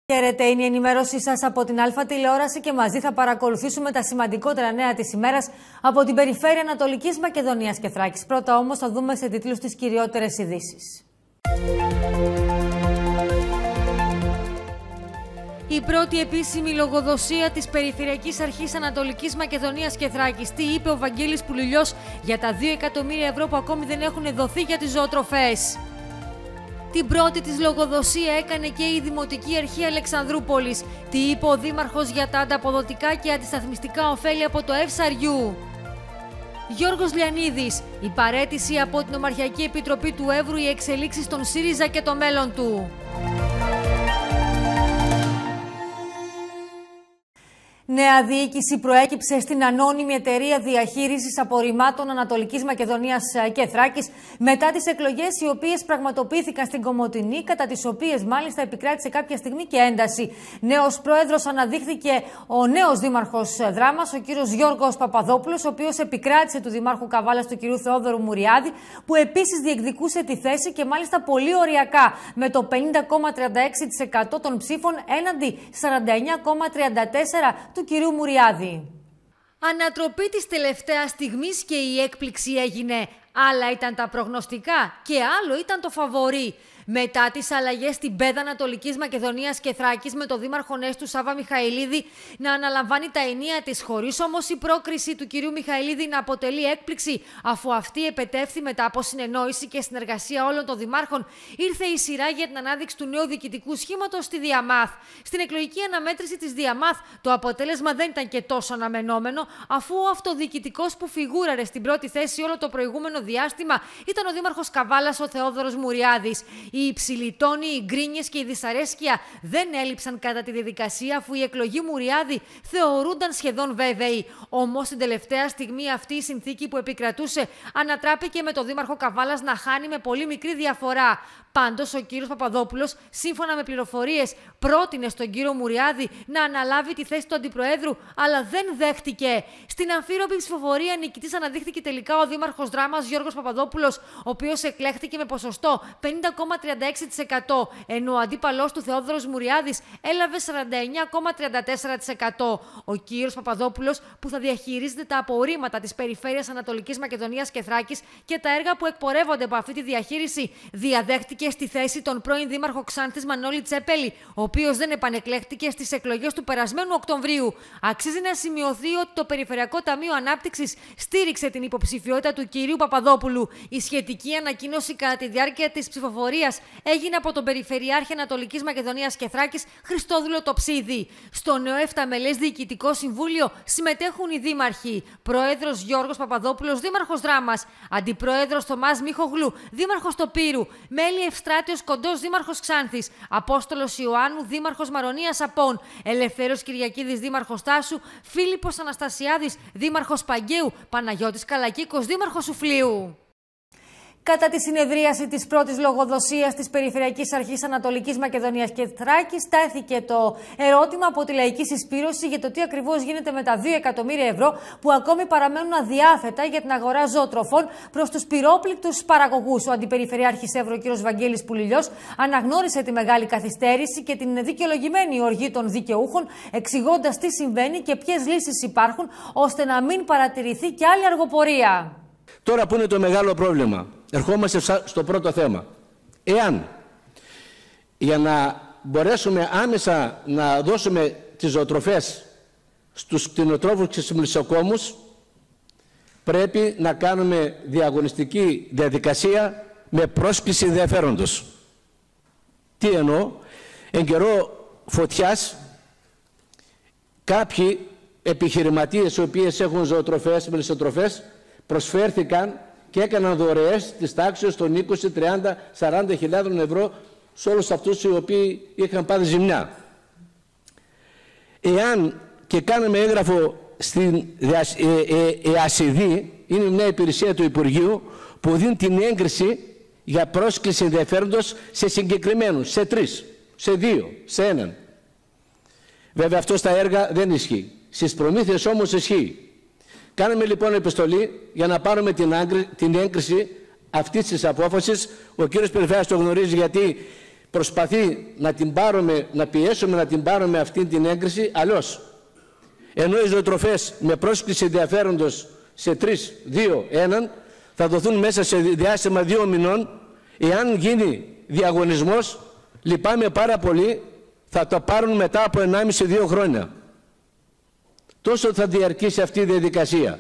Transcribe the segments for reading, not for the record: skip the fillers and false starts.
Χαίρετε, είναι η ενημέρωσή σας από την Α τηλεόραση και μαζί θα παρακολουθήσουμε τα σημαντικότερα νέα της ημέρας από την περιφέρεια Ανατολικής Μακεδονίας και Θράκης. Πρώτα όμως θα δούμε σε τίτλους τις κυριότερες ειδήσεις. Η πρώτη επίσημη λογοδοσία της Περιφερειακής Αρχής Ανατολικής Μακεδονίας και Θράκης. Τι είπε ο Βαγγέλης Πουληλιός για τα 2 εκατομμύρια ευρώ που ακόμη δεν έχουν δοθεί για τις ζωοτροφές. Την πρώτη της λογοδοσία έκανε και η Δημοτική Αρχή Αλεξανδρούπολης. Τι είπε ο Δήμαρχος για τα ανταποδοτικά και αντισταθμιστικά ωφέλη από το ΕΦΣΑΡΙΟΥ. Γιώργος Λιανίδης, η παραίτηση από την Ομαρχιακή Επιτροπή του Εύρου, οι εξελίξεις στον ΣΥΡΙΖΑ και το μέλλον του. Νέα διοίκηση προέκυψε στην ανώνυμη εταιρεία διαχείρισης απορριμμάτων Ανατολικής Μακεδονίας και Θράκης μετά τις εκλογές οι οποίες πραγματοποιήθηκαν στην Κομοτηνή, κατά τις οποίες μάλιστα επικράτησε κάποια στιγμή και ένταση. Νέος πρόεδρος αναδείχθηκε ο νέος δήμαρχος Δράμας, ο κύριος Γιώργος Παπαδόπουλος, ο οποίος επικράτησε του δημάρχου Καβάλας, του κυρίου Θεόδωρου Μουριάδη, που επίσης διεκδικούσε τη θέση και μάλιστα πολύ οριακά με το 50,36% των ψήφων έναντι 49,34% του κυρίου Μουριάδη. Ανατροπή της τελευταίας στιγμής και η έκπληξη έγινε. Άλλα ήταν τα προγνωστικά και άλλο ήταν το φαβορί. Μετά τις αλλαγές στην ΠΕΔ Ανατολικής Μακεδονίας και Θράκης με το δήμαρχο Νέστου Σάβα Μιχαηλίδη να αναλαμβάνει τα ενία της, χωρίς όμως η πρόκριση του κυρίου Μιχαηλίδη να αποτελεί έκπληξη, αφού αυτή επετεύθη μετά από συνεννόηση και συνεργασία όλων των δημάρχων, ήρθε η σειρά για την ανάδειξη του νέου διοικητικού σχήματος στη Διαμάθ. Στην εκλογική αναμέτρηση της Διαμάθ το αποτέλεσμα δεν ήταν και τόσο αναμενόμενο, αφού ο αυτοδιοικητικός που φιγούραρε στην πρώτη θέση όλο το προηγούμενο διάστημα ήταν ο δήμαρχος Καβάλας, ο Θεόδωρος Μουριάδης. Οι υψηλοί τόνοι, οι γκρίνιες και η δυσαρέσκεια δεν έλειψαν κατά τη διαδικασία, αφού η εκλογή Μουριάδη θεωρούνταν σχεδόν βέβαιη. Όμως στην τελευταία στιγμή αυτή η συνθήκη που επικρατούσε ανατράπηκε με το δήμαρχο Καβάλας να χάνει με πολύ μικρή διαφορά. Πάντως ο κύριος Παπαδόπουλος, σύμφωνα με πληροφορίες, πρότεινε στον κύριο Μουριάδη να αναλάβει τη θέση του αντιπροέδρου, αλλά δεν δέχτηκε. Στην αμφίροπη ψηφοφορία νικητής αναδείχθηκε τελικά ο δήμαρχος Δράμας Γιώργος Παπαδόπουλος, ο οποίος εκλέχθηκε με ποσοστό 50,36%, ενώ ο αντίπαλός του Θεόδωρος Μουριάδης έλαβε 49,34%. Ο κύριος Παπαδόπουλος, που θα διαχειρίζεται τα απορρίμματα της περιφέρειας Ανατολικής Μακεδονίας και Θράκης και τα έργα που εκπορεύονται από αυτή τη διαχείριση, διαδέχτηκε στη θέση τον πρώην δήμαρχο Ξάνθης Μανώλη Τσέπελη, ο οποίος δεν επανεκλέχτηκε στις εκλογές του περασμένου Οκτωβρίου. Αξίζει να σημειωθεί ότι το Περιφερειακό Ταμείο Ανάπτυξης στήριξε την υποψηφιότητα του κυρίου Παπαδόπουλου. Η σχετική ανακοίνωση κατά τη διάρκεια της ψηφοφορίας έγινε από τον Περιφερειάρχη Ανατολικής Μακεδονίας και Θράκης Χριστόδουλο Τοψίδη. Στο νέο 7μελές Διοικητικό Συμβούλιο συμμετέχουν οι δήμαρχοι: Πρόεδρος Γιώργος Παπαδόπουλος, δήμαρχος Δράμας; Αντιπρόεδρος Θωμάς Μίχογλου, δήμαρχος Τοπύρου; μέλη Ευστράτιος Κοντός, δήμαρχος Ξάνθης; Απόστολος Ιωάννου, δήμαρχος Μαρονίας Απών; Ελευθέρος Κυριακίδης, δήμαρχος Τάσου; Φίλιππος Αναστασιάδης, δήμαρχος Παγκαίου; Παναγιώτης Καλακίκος, δήμαρχος Σουφλίου. Κατά τη συνεδρίαση της πρώτης λογοδοσίας της Περιφερειακής Αρχής Ανατολικής Μακεδονίας και Θράκης, τέθηκε το ερώτημα από τη λαϊκή συσπήρωση για το τι ακριβώς γίνεται με τα 2 εκατομμύρια ευρώ που ακόμη παραμένουν αδιάθετα για την αγορά ζωοτροφών προς τους πυρόπληκτους παραγωγούς. Ο Αντιπεριφερειάρχης Εύρου, ο κ. Βαγγέλης Πουληλιός, αναγνώρισε τη μεγάλη καθυστέρηση και την δικαιολογημένη οργή των δικαιούχων, εξηγώντας τι συμβαίνει και ποιες λύσεις υπάρχουν, ώστε να μην παρατηρηθεί και άλλη αργοπορία. Τώρα που είναι το μεγάλο πρόβλημα, ερχόμαστε στο πρώτο θέμα. Εάν για να μπορέσουμε άμεσα να δώσουμε τις ζωοτροφές στους κτηνοτρόφους και στους μελισσοκόμους, πρέπει να κάνουμε διαγωνιστική διαδικασία με πρόσκληση ενδιαφέροντος. Τι εννοώ? Εν καιρό φωτιάς, κάποιοι επιχειρηματίες οι οποίες έχουν ζωοτροφές, μελισσοτροφές, προσφέρθηκαν και έκαναν δωρεές της τάξης των 20, 30, 40 χιλιάδων ευρώ σε όλους αυτούς οι οποίοι είχαν πάρει ζημιά. Εάν και κάναμε έγγραφο στην ΕΑΣΙΔΗ, είναι μια υπηρεσία του Υπουργείου που δίνει την έγκριση για πρόσκληση ενδιαφέροντος σε συγκεκριμένους, σε 3, σε 2, σε 1. Βέβαια αυτό στα έργα δεν ισχύει. Στις προμήθειες όμως ισχύει. Κάναμε λοιπόν επιστολή για να πάρουμε την έγκριση αυτής της απόφασης. Ο κύριος Περιφέρειας το γνωρίζει, γιατί προσπαθεί να την πάρουμε, να πιέσουμε να την πάρουμε αυτή την έγκριση αλλιώς. Ενώ οι ζωοτροφές με πρόσκληση ενδιαφέροντος σε 3, 2, 1 θα δοθούν μέσα σε διάστημα 2 μηνών. Εάν γίνει διαγωνισμός, λυπάμαι πάρα πολύ, θα το πάρουν μετά από 1,5-2 χρόνια. Τόσο θα διαρκήσει αυτή η διαδικασία.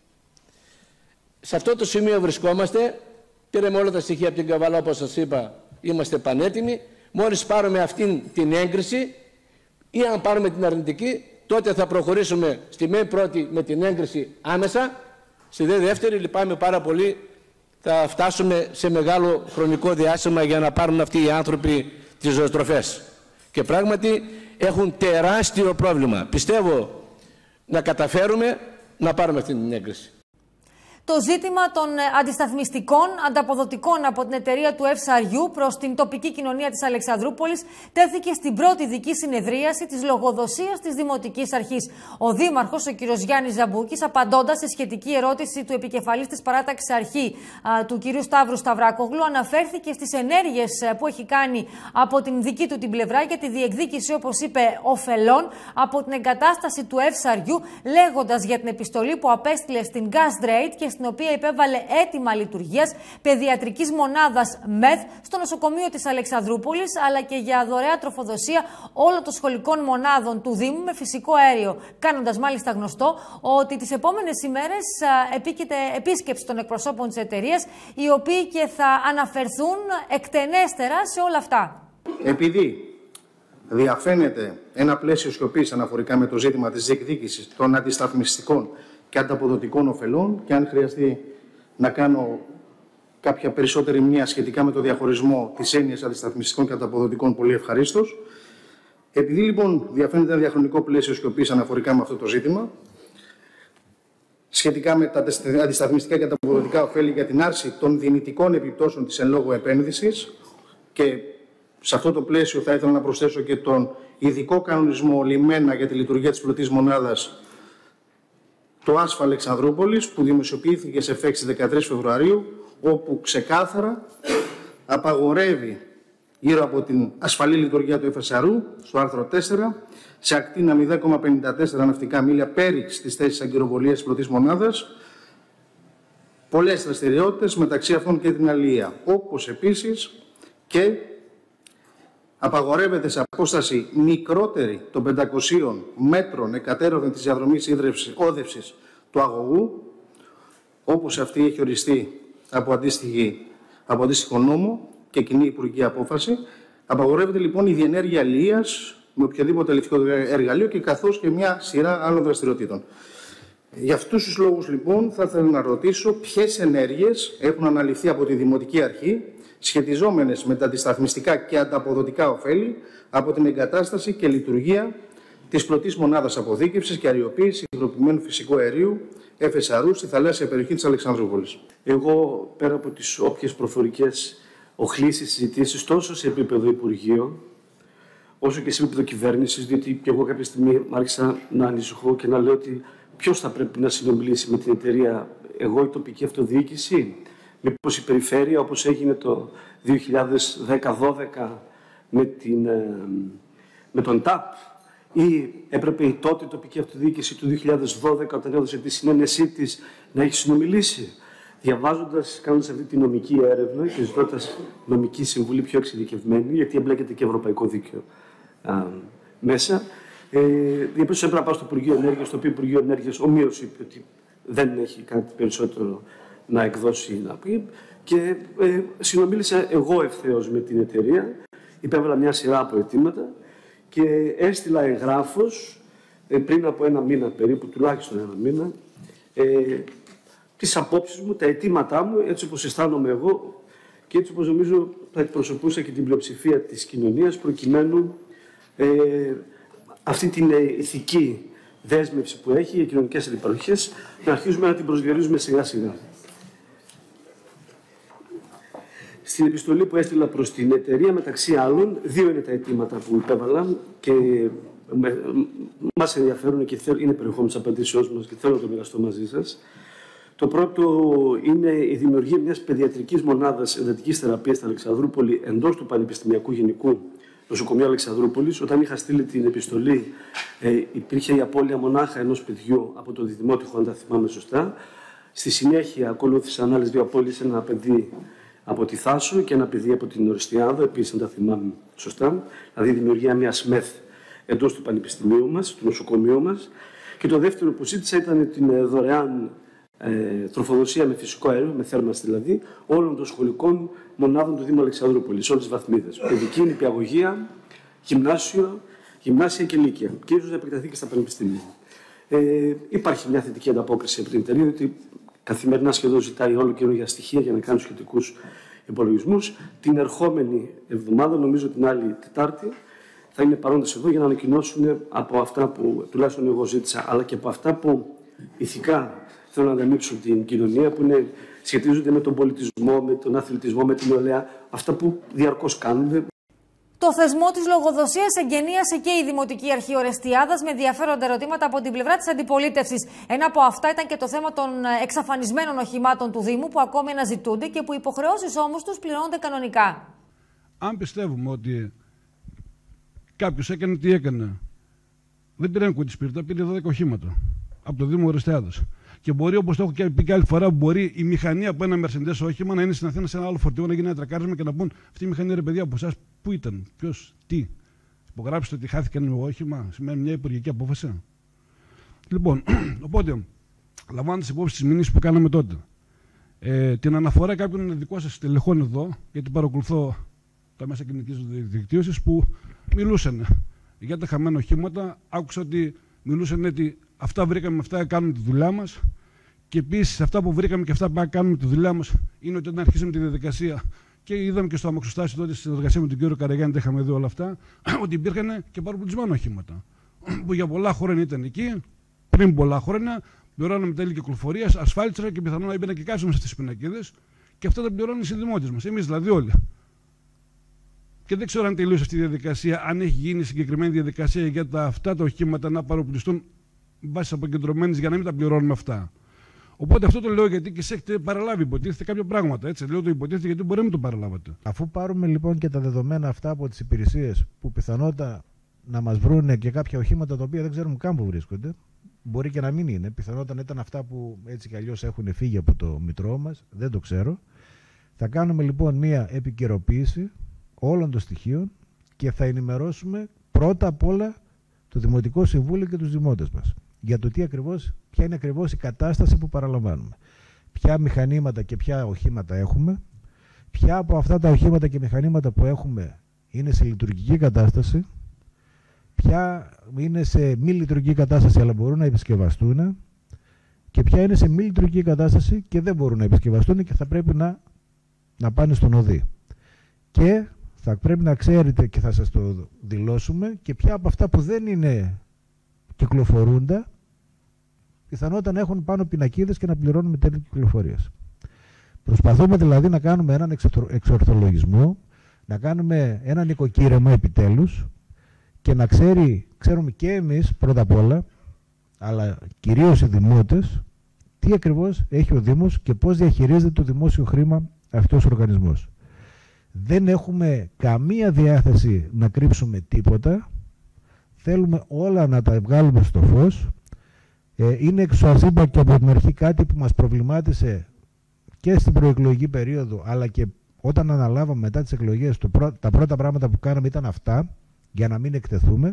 Σε αυτό το σημείο βρισκόμαστε. Πήραμε όλα τα στοιχεία από την Καβάλα, όπως σας είπα, είμαστε πανέτοιμοι. Μόλις πάρουμε αυτήν την έγκριση ή αν πάρουμε την αρνητική, τότε θα προχωρήσουμε στη ΜΕ πρώτη με την έγκριση άμεσα. Στη δεύτερη, λυπάμαι πάρα πολύ, θα φτάσουμε σε μεγάλο χρονικό διάστημα για να πάρουν αυτοί οι άνθρωποι τις ζωοτροφές. Και πράγματι έχουν τεράστιο πρόβλημα. Πιστεύω να καταφέρουμε να πάρουμε αυτή την έγκριση. Το ζήτημα των αντισταθμιστικών ανταποδοτικών από την εταιρεία του FSRU προς την τοπική κοινωνία της Αλεξανδρούπολης τέθηκε στην πρώτη ειδική συνεδρίαση της λογοδοσίας της Δημοτικής Αρχής. Ο Δήμαρχος, ο κ. Γιάννης Ζαμπούκης, απαντώντας σε σχετική ερώτηση του επικεφαλής της παράταξης αρχή, του κ. Σταύρου Σταυράκογλου, αναφέρθηκε στις ενέργειες που έχει κάνει από την δική του την πλευρά για τη διεκδίκηση, όπως είπε, ωφελών από την εγκατάσταση του FSRU, λέγοντας για την επιστολή που απέστειλε στην Gas Trade και στην οποία υπέβαλε αίτημα λειτουργίας παιδιατρικής μονάδας ΜΕΘ στο νοσοκομείο της Αλεξανδρούπολης, αλλά και για δωρεά τροφοδοσία όλων των σχολικών μονάδων του Δήμου με φυσικό αέριο. Κάνοντας μάλιστα γνωστό ότι τις επόμενες ημέρες επίκειται επίσκεψη των εκπροσώπων της εταιρείας, οι οποίοι και θα αναφερθούν εκτενέστερα σε όλα αυτά. Επειδή διαφαίνεται ένα πλαίσιο σιωπής αναφορικά με το ζήτημα της διεκδίκησης των αντισταθμιστικών και ανταποδοτικών ωφελών, και αν χρειαστεί να κάνω κάποια περισσότερη μνήμα σχετικά με το διαχωρισμό της έννοιας αντισταθμιστικών και ανταποδοτικών, πολύ ευχαρίστως. Επειδή λοιπόν διαφαίνεται ένα διαχρονικό πλαίσιο σιωπής αναφορικά με αυτό το ζήτημα, σχετικά με τα αντισταθμιστικά και ανταποδοτικά ωφέλη για την άρση των δυνητικών επιπτώσεων της εν λόγω επένδυσης, και σε αυτό το πλαίσιο θα ήθελα να προσθέσω και τον ειδικό κανονισμό λιμένα για τη λειτουργία της πλωτής μονάδας, το ΑΣΦ Αλεξανδρούπολης, που δημοσιοποιήθηκε σε ΕΦΕΚ 13 Φεβρουαρίου, όπου ξεκάθαρα απαγορεύει γύρω από την ασφαλή λειτουργία του FSRU, στο άρθρο 4, σε ακτίνα 0,54 ναυτικά μίλια πέριξ της θέσης αγκυροβολίας της πλωτής μονάδας, πολλές δραστηριότητες, μεταξύ αυτών και την αλληλεία, όπως επίσης και απαγορεύεται σε απόσταση μικρότερη των 500 μέτρων εκατέρωθεν της διαδρομής όδευσης του αγωγού, όπως αυτή έχει οριστεί από αντίστοιχο νόμο και κοινή υπουργική απόφαση. Απαγορεύεται λοιπόν η διενέργεια αλληλείας με οποιοδήποτε ελευτικό εργαλείο και καθώς και μια σειρά άλλων δραστηριοτήτων. Για αυτούς τους λόγους λοιπόν θα ήθελα να ρωτήσω ποιες ενέργειες έχουν αναλυθεί από τη Δημοτική Αρχή σχετιζόμενες με τα αντισταθμιστικά και ανταποδοτικά ωφέλη από την εγκατάσταση και λειτουργία της πλωτής μονάδας αποθήκευσης και αριοποίησης υγροποιημένου φυσικού αερίου FSRU στη θαλάσσια περιοχή της Αλεξανδρούπολης. Εγώ, πέρα από τις όποιες προφορικές οχλήσεις, συζητήσεις, τόσο σε επίπεδο Υπουργείο, όσο και σε επίπεδο κυβέρνησης, διότι και εγώ κάποια στιγμή άρχισα να ανησυχώ και να λέω ότι ποιος θα πρέπει να συνομιλήσει με την εταιρεία, εγώ η τοπική αυτοδιοίκηση, μήπως η περιφέρεια, όπως έγινε το 2010-12 με τον ΤΑΠ, ή έπρεπε η τότε τοπική αυτοδιοίκηση του 2012, όταν έδωσε τη συνένεσή της, να έχει συνομιλήσει. Διαβάζοντας, κάνοντας αυτή τη νομική έρευνα και ζητώντας νομική συμβουλή πιο εξειδικευμένη, γιατί εμπλέκεται και ευρωπαϊκό δίκαιο μέσα, διαπίστωσα έπρεπε να πάω στο Υπουργείο Ενέργειας, το οποίο Υπουργείο Ενέργειας ομοίως είπε ότι δεν έχει κάτι περισσότερο να εκδώσει να πει, και συνομίλησα εγώ ευθέως με την εταιρεία, υπέβαλα μια σειρά από αιτήματα και έστειλα εγγράφος πριν από ένα μήνα περίπου, τουλάχιστον ένα μήνα, τις απόψεις μου, τα αιτήματά μου, έτσι όπως αισθάνομαι εγώ και έτσι όπως νομίζω θα εκπροσωπούσα και την πλειοψηφία της κοινωνίας, προκειμένου αυτή την ηθική δέσμευση που έχει οι κοινωνικές αντιπαροχές να αρχίζουμε να την προσδιορίζουμε σιγά σιγά. Στην επιστολή που έστειλα προς την εταιρεία, μεταξύ άλλων, 2 είναι τα αιτήματα που υπέβαλα και μας ενδιαφέρουν και είναι περιεχόμενο της απαντήσεώς μας και θέλω να το μοιραστώ μαζί σας. Το πρώτο είναι η δημιουργία μιας παιδιατρικής μονάδας εντατικής θεραπείας στην Αλεξανδρούπολη εντός του Πανεπιστημιακού Γενικού Νοσοκομείου Αλεξανδρούπολης. Όταν είχα στείλει την επιστολή, υπήρχε η απώλεια μονάχα ενός παιδιού από το Διδημότυχο, αν τα θυμάμαι σωστά. Στη συνέχεια ακολούθησαν άλλες 2 απώλειες, ένα παιδί από τη Θάσο και ένα παιδί από την Οριστιάδο, επίσης αν τα θυμάμαι σωστά. Δηλαδή, η δημιουργία μιας ΜΕΘ εντός του Πανεπιστημίου μας, του νοσοκομείου μας. Και το δεύτερο που ζήτησα ήταν την δωρεάν τροφοδοσία με φυσικό αέριο, με θέρμανση δηλαδή, όλων των σχολικών μονάδων του Δήμου Αλεξανδρούπολης, όλες τις βαθμίδες. Παιδική, νηπιαγωγεία, γυμνάσια και λύκεια. Και ίσως να επεκταθεί και στα πανεπιστήμια. Υπάρχει μια θετική ανταπόκριση από την εταιρεία, ότι καθημερινά σχεδόν ζητάει όλο καινούργια στοιχεία για να κάνει σχετικούς υπολογισμούς. Την ερχόμενη εβδομάδα, νομίζω την άλλη Τετάρτη, θα είναι παρόντες εδώ για να ανακοινώσουν από αυτά που τουλάχιστον εγώ ζήτησα, αλλά και από αυτά που ηθικά θέλουν να ανταμείψουν την κοινωνία, που σχετίζονται με τον πολιτισμό, με τον αθλητισμό, με την νεολαία, αυτά που διαρκώς κάνουν. Το θεσμό της λογοδοσίας εγγενίασε και η Δημοτική Αρχή Ορεστιάδας με ενδιαφέροντα ερωτήματα από την πλευρά της αντιπολίτευσης. Ένα από αυτά ήταν και το θέμα των εξαφανισμένων οχημάτων του Δήμου που ακόμη αναζητούνται και που οι υποχρεώσεις όμως τους πληρώνονται κανονικά. Αν πιστεύουμε ότι κάποιος έκανε τι έκανε, δεν πήρε ένα κουτισπίρτα, πήρε 12 οχήματα από το Δήμο Ορεστιάδας. Και μπορεί, όπως το έχω πει και άλλη φορά, μπορεί η μηχανή από ένα Mercedes όχημα να είναι στην Αθήνα σε ένα άλλο φορτίο, να γίνει ένα τρακάρισμα και να πούν αυτή η μηχανή, ρε παιδιά, από εσάς πού ήταν, ποιος, τι. Υπογράψετε ότι χάθηκε ένα όχημα, σημαίνει μια υπουργική απόφαση. Λοιπόν, οπότε, λαμβάνοντας υπόψη τις μηνύσεις που κάναμε τότε, την αναφορά κάποιων δικών σας τελεχών εδώ, γιατί παρακολουθώ τα μέσα κοινωνικής δικτύωσης που μιλούσαν για τα χαμένα οχήματα, άκουσα ότι μιλούσαν ότι αυτά βρήκαμε, αυτά κάνουμε τη δουλειά μας. Και επίσης αυτά που βρήκαμε και αυτά που κάνουμε τη δουλειά μας είναι ότι όταν αρχίσαμε τη διαδικασία και είδαμε και στο αμαξοστάσιο τότε στη συνεργασία με τον κύριο Καραγιάννη, τα είχαμε δει όλα αυτά, ότι υπήρχαν και παροπλισμένα οχήματα. Που για πολλά χρόνια ήταν εκεί, πριν πολλά χρόνια, πληρώναμε τέλη κυκλοφορίας, ασφάλιστρα και πιθανόν να έμπαιναν και κάψαμε σε αυτές τις πινακίδες και αυτά τα πληρώνουν οι συνδημότες μας. Εμείς δηλαδή όλοι. Και δεν ξέρω αν τελείωσε αυτή η διαδικασία, αν έχει γίνει συγκεκριμένη διαδικασία για αυτά τα οχήματα να παροπλιστούν βάσει αποκεντρωμένες για να μην τα πληρώνουμε αυτά. Οπότε αυτό το λέω γιατί και σε έχετε παραλάβει, υποτίθεται κάποια πράγματα. Έτσι. Λέω το υποτίθεται γιατί μπορεί να μην το παραλάβατε. Αφού πάρουμε λοιπόν και τα δεδομένα αυτά από τις υπηρεσίες που πιθανότατα να μας βρούνε και κάποια οχήματα τα οποία δεν ξέρουμε καν που βρίσκονται, μπορεί και να μην είναι. Πιθανότατα ήταν αυτά που έτσι κι αλλιώς έχουν φύγει από το μητρό μας, δεν το ξέρω. Θα κάνουμε λοιπόν μία επικαιροποίηση όλων των στοιχείων και θα ενημερώσουμε πρώτα απ' όλα το Δημοτικό Συμβούλιο και τους δημότες μας για το ποια είναι ακριβώς η κατάσταση που παραλαμβάνουμε. Ποια μηχανήματα και ποια οχήματα έχουμε, ποια από αυτά τα οχήματα και μηχανήματα που έχουμε είναι σε λειτουργική κατάσταση, ποια είναι σε μη λειτουργική κατάσταση αλλά μπορούν να επισκευαστούν και ποια είναι σε μη λειτουργική κατάσταση και δεν μπορούν να επισκευαστούν και θα πρέπει να πάνε στον ΟΔΗ. Και θα πρέπει να ξέρετε και θα σας το δηλώσουμε και ποια από αυτά που δεν είναι κυκλοφορούντα πιθανότατα να έχουν πάνω πινακίδες και να πληρώνουμε τέλη κυκλοφορίας. Προσπαθούμε δηλαδή να κάνουμε έναν εξορθολογισμό, να κάνουμε ένα νοικοκύρεμα επιτέλους και να ξέρουμε και εμείς πρώτα απ' όλα, αλλά κυρίως οι δημότες, τι ακριβώς έχει ο Δήμος και πώς διαχειρίζεται το δημόσιο χρήμα αυτός ο οργανισμός. Δεν έχουμε καμία διάθεση να κρύψουμε τίποτα, θέλουμε όλα να τα βγάλουμε στο φως. Είναι εξωαζήμπα και από την αρχή κάτι που μας προβλημάτισε και στην προεκλογική περίοδο, αλλά και όταν αναλάβαμε μετά τις εκλογές, τα πρώτα πράγματα που κάναμε ήταν αυτά, για να μην εκτεθούμε.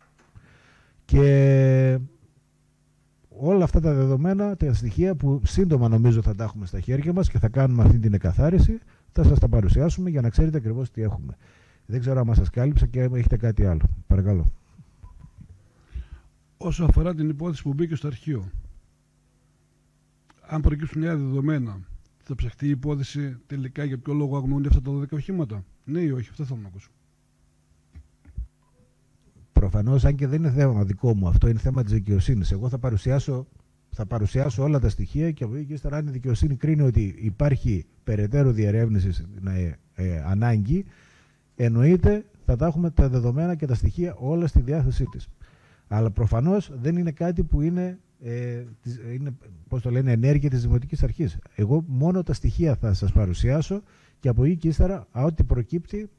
Και όλα αυτά τα δεδομένα, τα στοιχεία που σύντομα νομίζω θα τα έχουμε στα χέρια μας και θα κάνουμε αυτή την εκαθάριση, θα σας τα παρουσιάσουμε για να ξέρετε ακριβώς τι έχουμε. Δεν ξέρω αν σας κάλυψα και έχετε κάτι άλλο. Παρακαλώ. Όσο αφορά την υπόθεση που μπήκε στο αρχείο, αν προκύψουν νέα δεδομένα, θα ψαχτεί η υπόθεση τελικά για ποιο λόγο αγνοούνται αυτά τα 12 οχήματα. Ναι ή όχι, αυτό θέλω να ακούσω. Προφανώς, αν και δεν είναι θέμα δικό μου, αυτό είναι θέμα της δικαιοσύνης. Εγώ θα παρουσιάσω όλα τα στοιχεία και από εκεί και ύστερα, αν η δικαιοσύνη κρίνει ότι υπάρχει περαιτέρω διερεύνηση ανάγκη, εννοείται θα τα έχουμε τα δεδομένα και τα στοιχεία όλα στη διάθεσή της. Αλλά προφανώς δεν είναι κάτι που είναι είναι, πώς το λένε, ενέργεια της Δημοτικής Αρχής. Εγώ μόνο τα στοιχεία θα σας παρουσιάσω και από εκεί και ύστερα, ό,τι προκύπτει,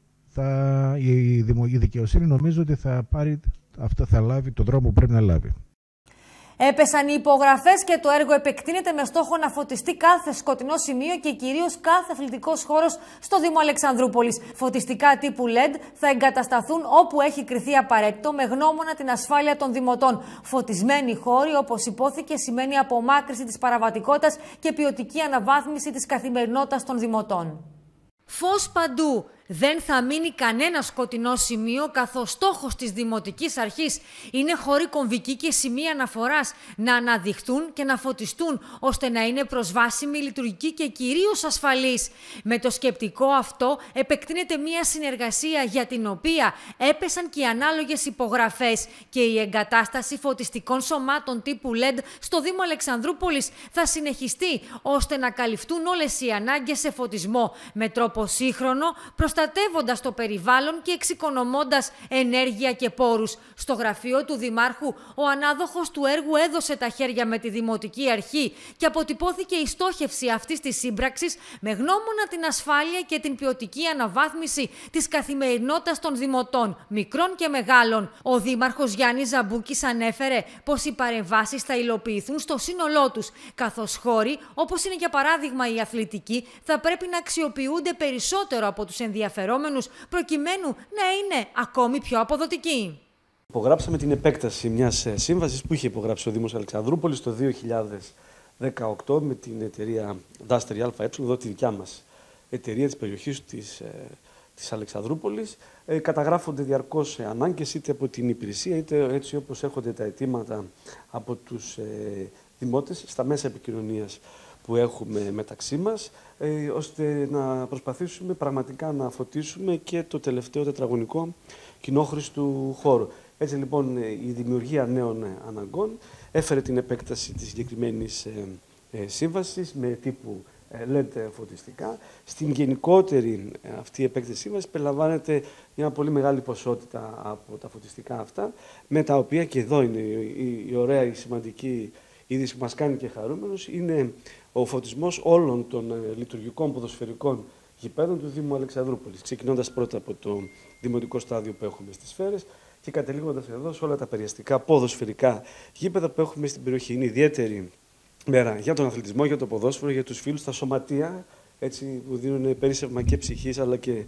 η δικαιοσύνη νομίζω ότι θα λάβει τον δρόμο που πρέπει να λάβει. Έπεσαν οι υπογραφές και το έργο επεκτείνεται με στόχο να φωτιστεί κάθε σκοτεινό σημείο και κυρίως κάθε αθλητικός χώρος στο Δήμο Αλεξανδρούπολης. Φωτιστικά τύπου LED θα εγκατασταθούν όπου έχει κριθεί απαραίτητο με γνώμονα την ασφάλεια των δημοτών. Φωτισμένοι χώροι, όπως υπόθηκε, σημαίνει απομάκρυνση της παραβατικότητας και ποιοτική αναβάθμιση της καθημερινότητας των δημοτών. Φως παντού. Δεν θα μείνει κανένα σκοτεινό σημείο, καθώς στόχος της Δημοτικής Αρχής είναι χώροι κομβικοί και σημεία αναφοράς να αναδειχθούν και να φωτιστούν, ώστε να είναι προσβάσιμοι, λειτουργικοί και κυρίως ασφαλείς. Με το σκεπτικό αυτό επεκτείνεται μια συνεργασία για την οποία έπεσαν και οι ανάλογες υπογραφές και η εγκατάσταση φωτιστικών σωμάτων τύπου LED στο Δήμο Αλεξανδρούπολης θα συνεχιστεί, ώστε να καλυφθούν όλες οι ανάγκες σε φωτισμό με τρόπο σύγχρονο, προστατεύοντας το περιβάλλον και εξοικονομώντας ενέργεια και πόρους. Στο γραφείο του Δημάρχου, ο ανάδοχος του έργου έδωσε τα χέρια με τη Δημοτική Αρχή και αποτυπώθηκε η στόχευση αυτής της σύμπραξης με γνώμονα την ασφάλεια και την ποιοτική αναβάθμιση της καθημερινότητας των δημοτών, μικρών και μεγάλων. Ο Δήμαρχος Γιάννης Ζαμπούκης ανέφερε πως οι παρεμβάσεις θα υλοποιηθούν στο σύνολό τους, καθώς χώροι, όπως είναι για παράδειγμα η αθλητική, θα πρέπει να αξιοποιούνται περισσότερο από τους ενδιαφερόμενους προκειμένου να είναι ακόμη πιο αποδοτικοί. Υπογράψαμε την επέκταση μιας σύμβασης που είχε υπογράψει ο Δήμος Αλεξανδρούπολης το 2018 με την εταιρεία Δάστερη ΑΕ, εδώ τη δικιά μας εταιρεία της περιοχής της Αλεξανδρούπολης. Καταγράφονται διαρκώς ανάγκες είτε από την υπηρεσία είτε έτσι όπως έρχονται τα αιτήματα από τους δημότες στα μέσα επικοινωνίας που έχουμε μεταξύ μας, ώστε να προσπαθήσουμε πραγματικά να φωτίσουμε και το τελευταίο τετραγωνικό κοινόχρηστου χώρο. Έτσι λοιπόν η δημιουργία νέων αναγκών έφερε την επέκταση της συγκεκριμένης σύμβασης με τύπου LED φωτιστικά. Στην γενικότερη αυτή η επέκταση σύμβαση περιλαμβάνεται μια πολύ μεγάλη ποσότητα από τα φωτιστικά αυτά, με τα οποία, και εδώ είναι η ωραία, η σημαντική είδηση που μας κάνει και χαρούμενος, είναι ο φωτισμός όλων των λειτουργικών ποδοσφαιρικών γηπέδων του Δήμου Αλεξανδρούπολης. Ξεκινώντας πρώτα από το δημοτικό στάδιο που έχουμε στις Σφαίρες και καταλήγοντας εδώ σε όλα τα περιαστικά ποδοσφαιρικά γήπεδα που έχουμε στην περιοχή. Είναι ιδιαίτερη μέρα για τον αθλητισμό, για το ποδόσφαιρο, για τους φίλους, τα σωματεία, έτσι, που δίνουν περίσσευμα και ψυχής αλλά και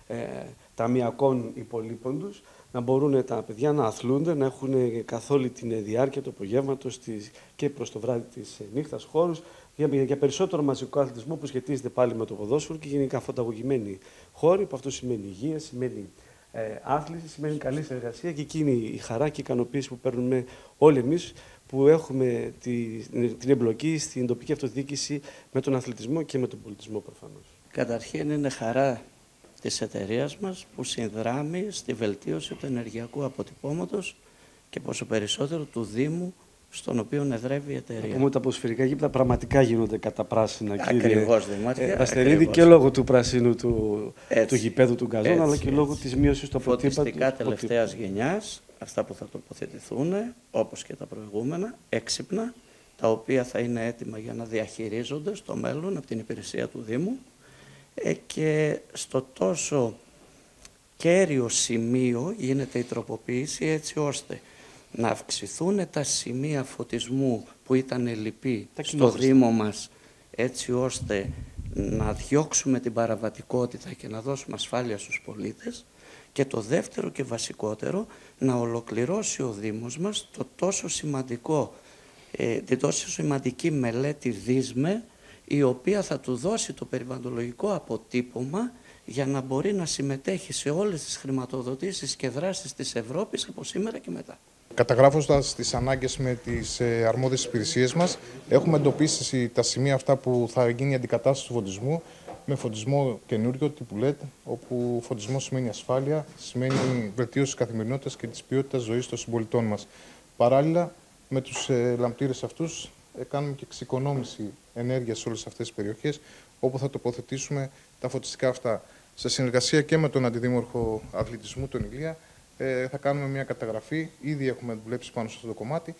ταμιακών υπολείπων τους, να μπορούν τα παιδιά να αθλούνται, να έχουν καθ' όλη την διάρκεια του απογεύματος και προς το βράδυ της νύχτας χώρους για περισσότερο μαζικό αθλητισμό που σχετίζεται πάλι με το ποδόσφαιρο και γενικά φωταγωγημένοι χώροι, που αυτό σημαίνει υγεία, σημαίνει άθληση, σημαίνει καλή συνεργασία και εκείνη η χαρά και η ικανοποίηση που παίρνουμε όλοι εμείς που έχουμε την εμπλοκή στην τοπική αυτοδιοίκηση με τον αθλητισμό και με τον πολιτισμό προφανώς. Καταρχήν είναι χαρά της εταιρείας μας που συνδράμει στη βελτίωση του ενεργειακού αποτυπώματος και πόσο περισσότερο του Δήμου στον οποίο εδρεύει η εταιρεία. Να πούμε ότι τα ποδοσφαιρικά γήπεδα πραγματικά γίνονται κατά πράσινα, κύριε Ακριβώς, Δημάρχε. Αστερίδη, και λόγω του πρασίνου του γηπέδου του γκαζόν, αλλά και λόγω της μείωσης του αποτύπωματος. Φωτιστικά τελευταίας γενιάς, αυτά που θα τοποθετηθούν, όπως και τα προηγούμενα, έξυπνα, τα οποία θα είναι έτοιμα για να διαχειρίζονται στο μέλλον από την υπηρεσία του Δήμου. Και στο τόσο κέριο σημείο γίνεται η τροποποίηση έτσι ώστε να αυξηθούν τα σημεία φωτισμού που ήταν λυπή στο Δήμο μας, έτσι ώστε να διώξουμε την παραβατικότητα και να δώσουμε ασφάλεια στους πολίτες. Και το δεύτερο και βασικότερο, να ολοκληρώσει ο Δήμος μας την τόσο σημαντική μελέτη ΔΙΣΜΕ, η οποία θα του δώσει το περιβαλλοντολογικό αποτύπωμα για να μπορεί να συμμετέχει σε όλες τις χρηματοδοτήσεις και δράσεις της Ευρώπης από σήμερα και μετά. Καταγράφοντας τις ανάγκες με τις αρμόδιες υπηρεσίες μας, έχουμε εντοπίσει τα σημεία αυτά που θα γίνει η αντικατάσταση του φωτισμού με φωτισμό καινούριο τύπου LED, όπου φωτισμό σημαίνει ασφάλεια, σημαίνει βελτίωση της καθημερινότητας και της ποιότητας ζωής των συμπολιτών μας. Παράλληλα, με τους λαμπτήρες αυτούς κάνουμε και εξοικονόμηση ενέργειας σε όλες αυτές τις περιοχές, όπου θα τοποθετήσουμε τα φωτιστικά αυτά. Σε συνεργασία και με τον Αντιδήμαρχο Αθλητισμού, τον Ηλία, θα κάνουμε μια καταγραφή. Ήδη έχουμε δουλέψει πάνω σε αυτό το κομμάτι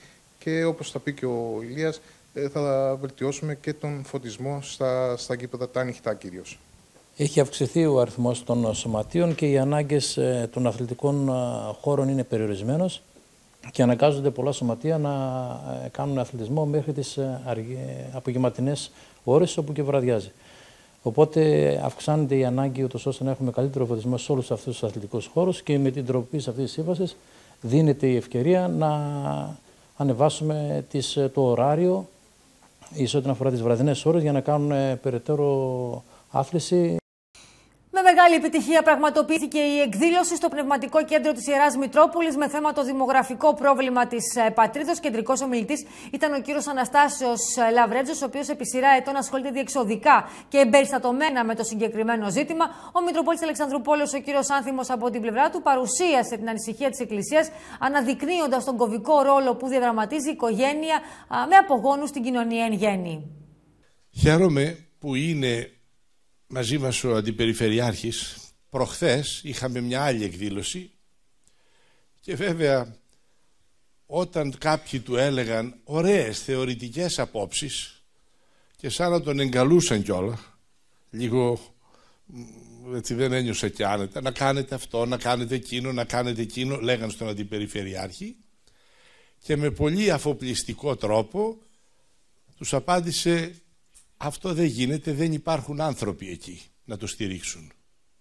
και όπως θα πει και ο Ηλίας, θα βελτιώσουμε και τον φωτισμό στα γήπεδα, τα ανοιχτά κυρίως. Έχει αυξηθεί ο αριθμός των σωματείων και οι ανάγκες των αθλητικών χώρων είναι περιορισμένος και αναγκάζονται πολλά σωματεία να κάνουν αθλητισμό μέχρι τις απογευματινές ώρες, όπου και βραδιάζει. Οπότε αυξάνεται η ανάγκη ούτως ώστε να έχουμε καλύτερο φωτισμό σε όλους αυτούς τους αθλητικούς χώρους και με την τροποποίηση αυτής της σύμβασης δίνεται η ευκαιρία να ανεβάσουμε το ωράριο εις ό,τι αφορά τις βραδινές ώρες για να κάνουν περαιτέρω άθληση. Με μεγάλη επιτυχία πραγματοποιήθηκε η εκδήλωση στο Πνευματικό Κέντρο της Ιεράς Μητρόπολης με θέμα το δημογραφικό πρόβλημα της πατρίδος. Κεντρικός ομιλητής ήταν ο κύριος Αναστάσιος Λαβρέτζος, ο οποίος επί σειρά ετών ασχολείται διεξοδικά και εμπεριστατωμένα με το συγκεκριμένο ζήτημα. Ο Μητροπόλης Αλεξανδρουπόλεως, ο κύριος Άνθιμος, από την πλευρά του, παρουσίασε την ανησυχία της Εκκλησίας, αναδεικνύοντας τον κωβικό ρόλο που διαδραματίζει η οικογένεια με απογόνους στην κοινωνία εν γέννη. Χαίρομαι που είναι μαζί μας ο Αντιπεριφερειάρχης. Προχθές είχαμε μια άλλη εκδήλωση και βέβαια όταν κάποιοι του έλεγαν ωραίες θεωρητικές απόψεις και σαν να τον εγκαλούσαν κιόλα, λίγο έτσι δεν ένιωσα και άνετα, να κάνετε αυτό, να κάνετε εκείνο, να κάνετε εκείνο, λέγαν στον Αντιπεριφερειάρχη, και με πολύ αφοπλιστικό τρόπο τους απάντησε: αυτό δεν γίνεται, δεν υπάρχουν άνθρωποι εκεί να το στηρίξουν.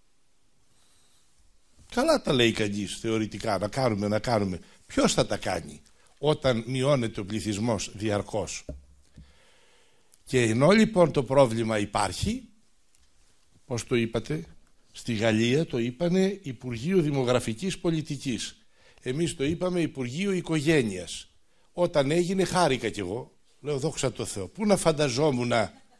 Καλά τα λέει κανείς θεωρητικά, να κάνουμε. Ποιος θα τα κάνει όταν μειώνεται ο πληθυσμός διαρκώς? Και ενώ λοιπόν το πρόβλημα υπάρχει, πώς το είπατε, στη Γαλλία το είπανε Υπουργείο Δημογραφικής Πολιτικής. Εμείς το είπαμε Υπουργείο Οικογένειας. Όταν έγινε χάρηκα κι εγώ. Λέω δόξα τω Θεώ. Πού να φανταζόμουν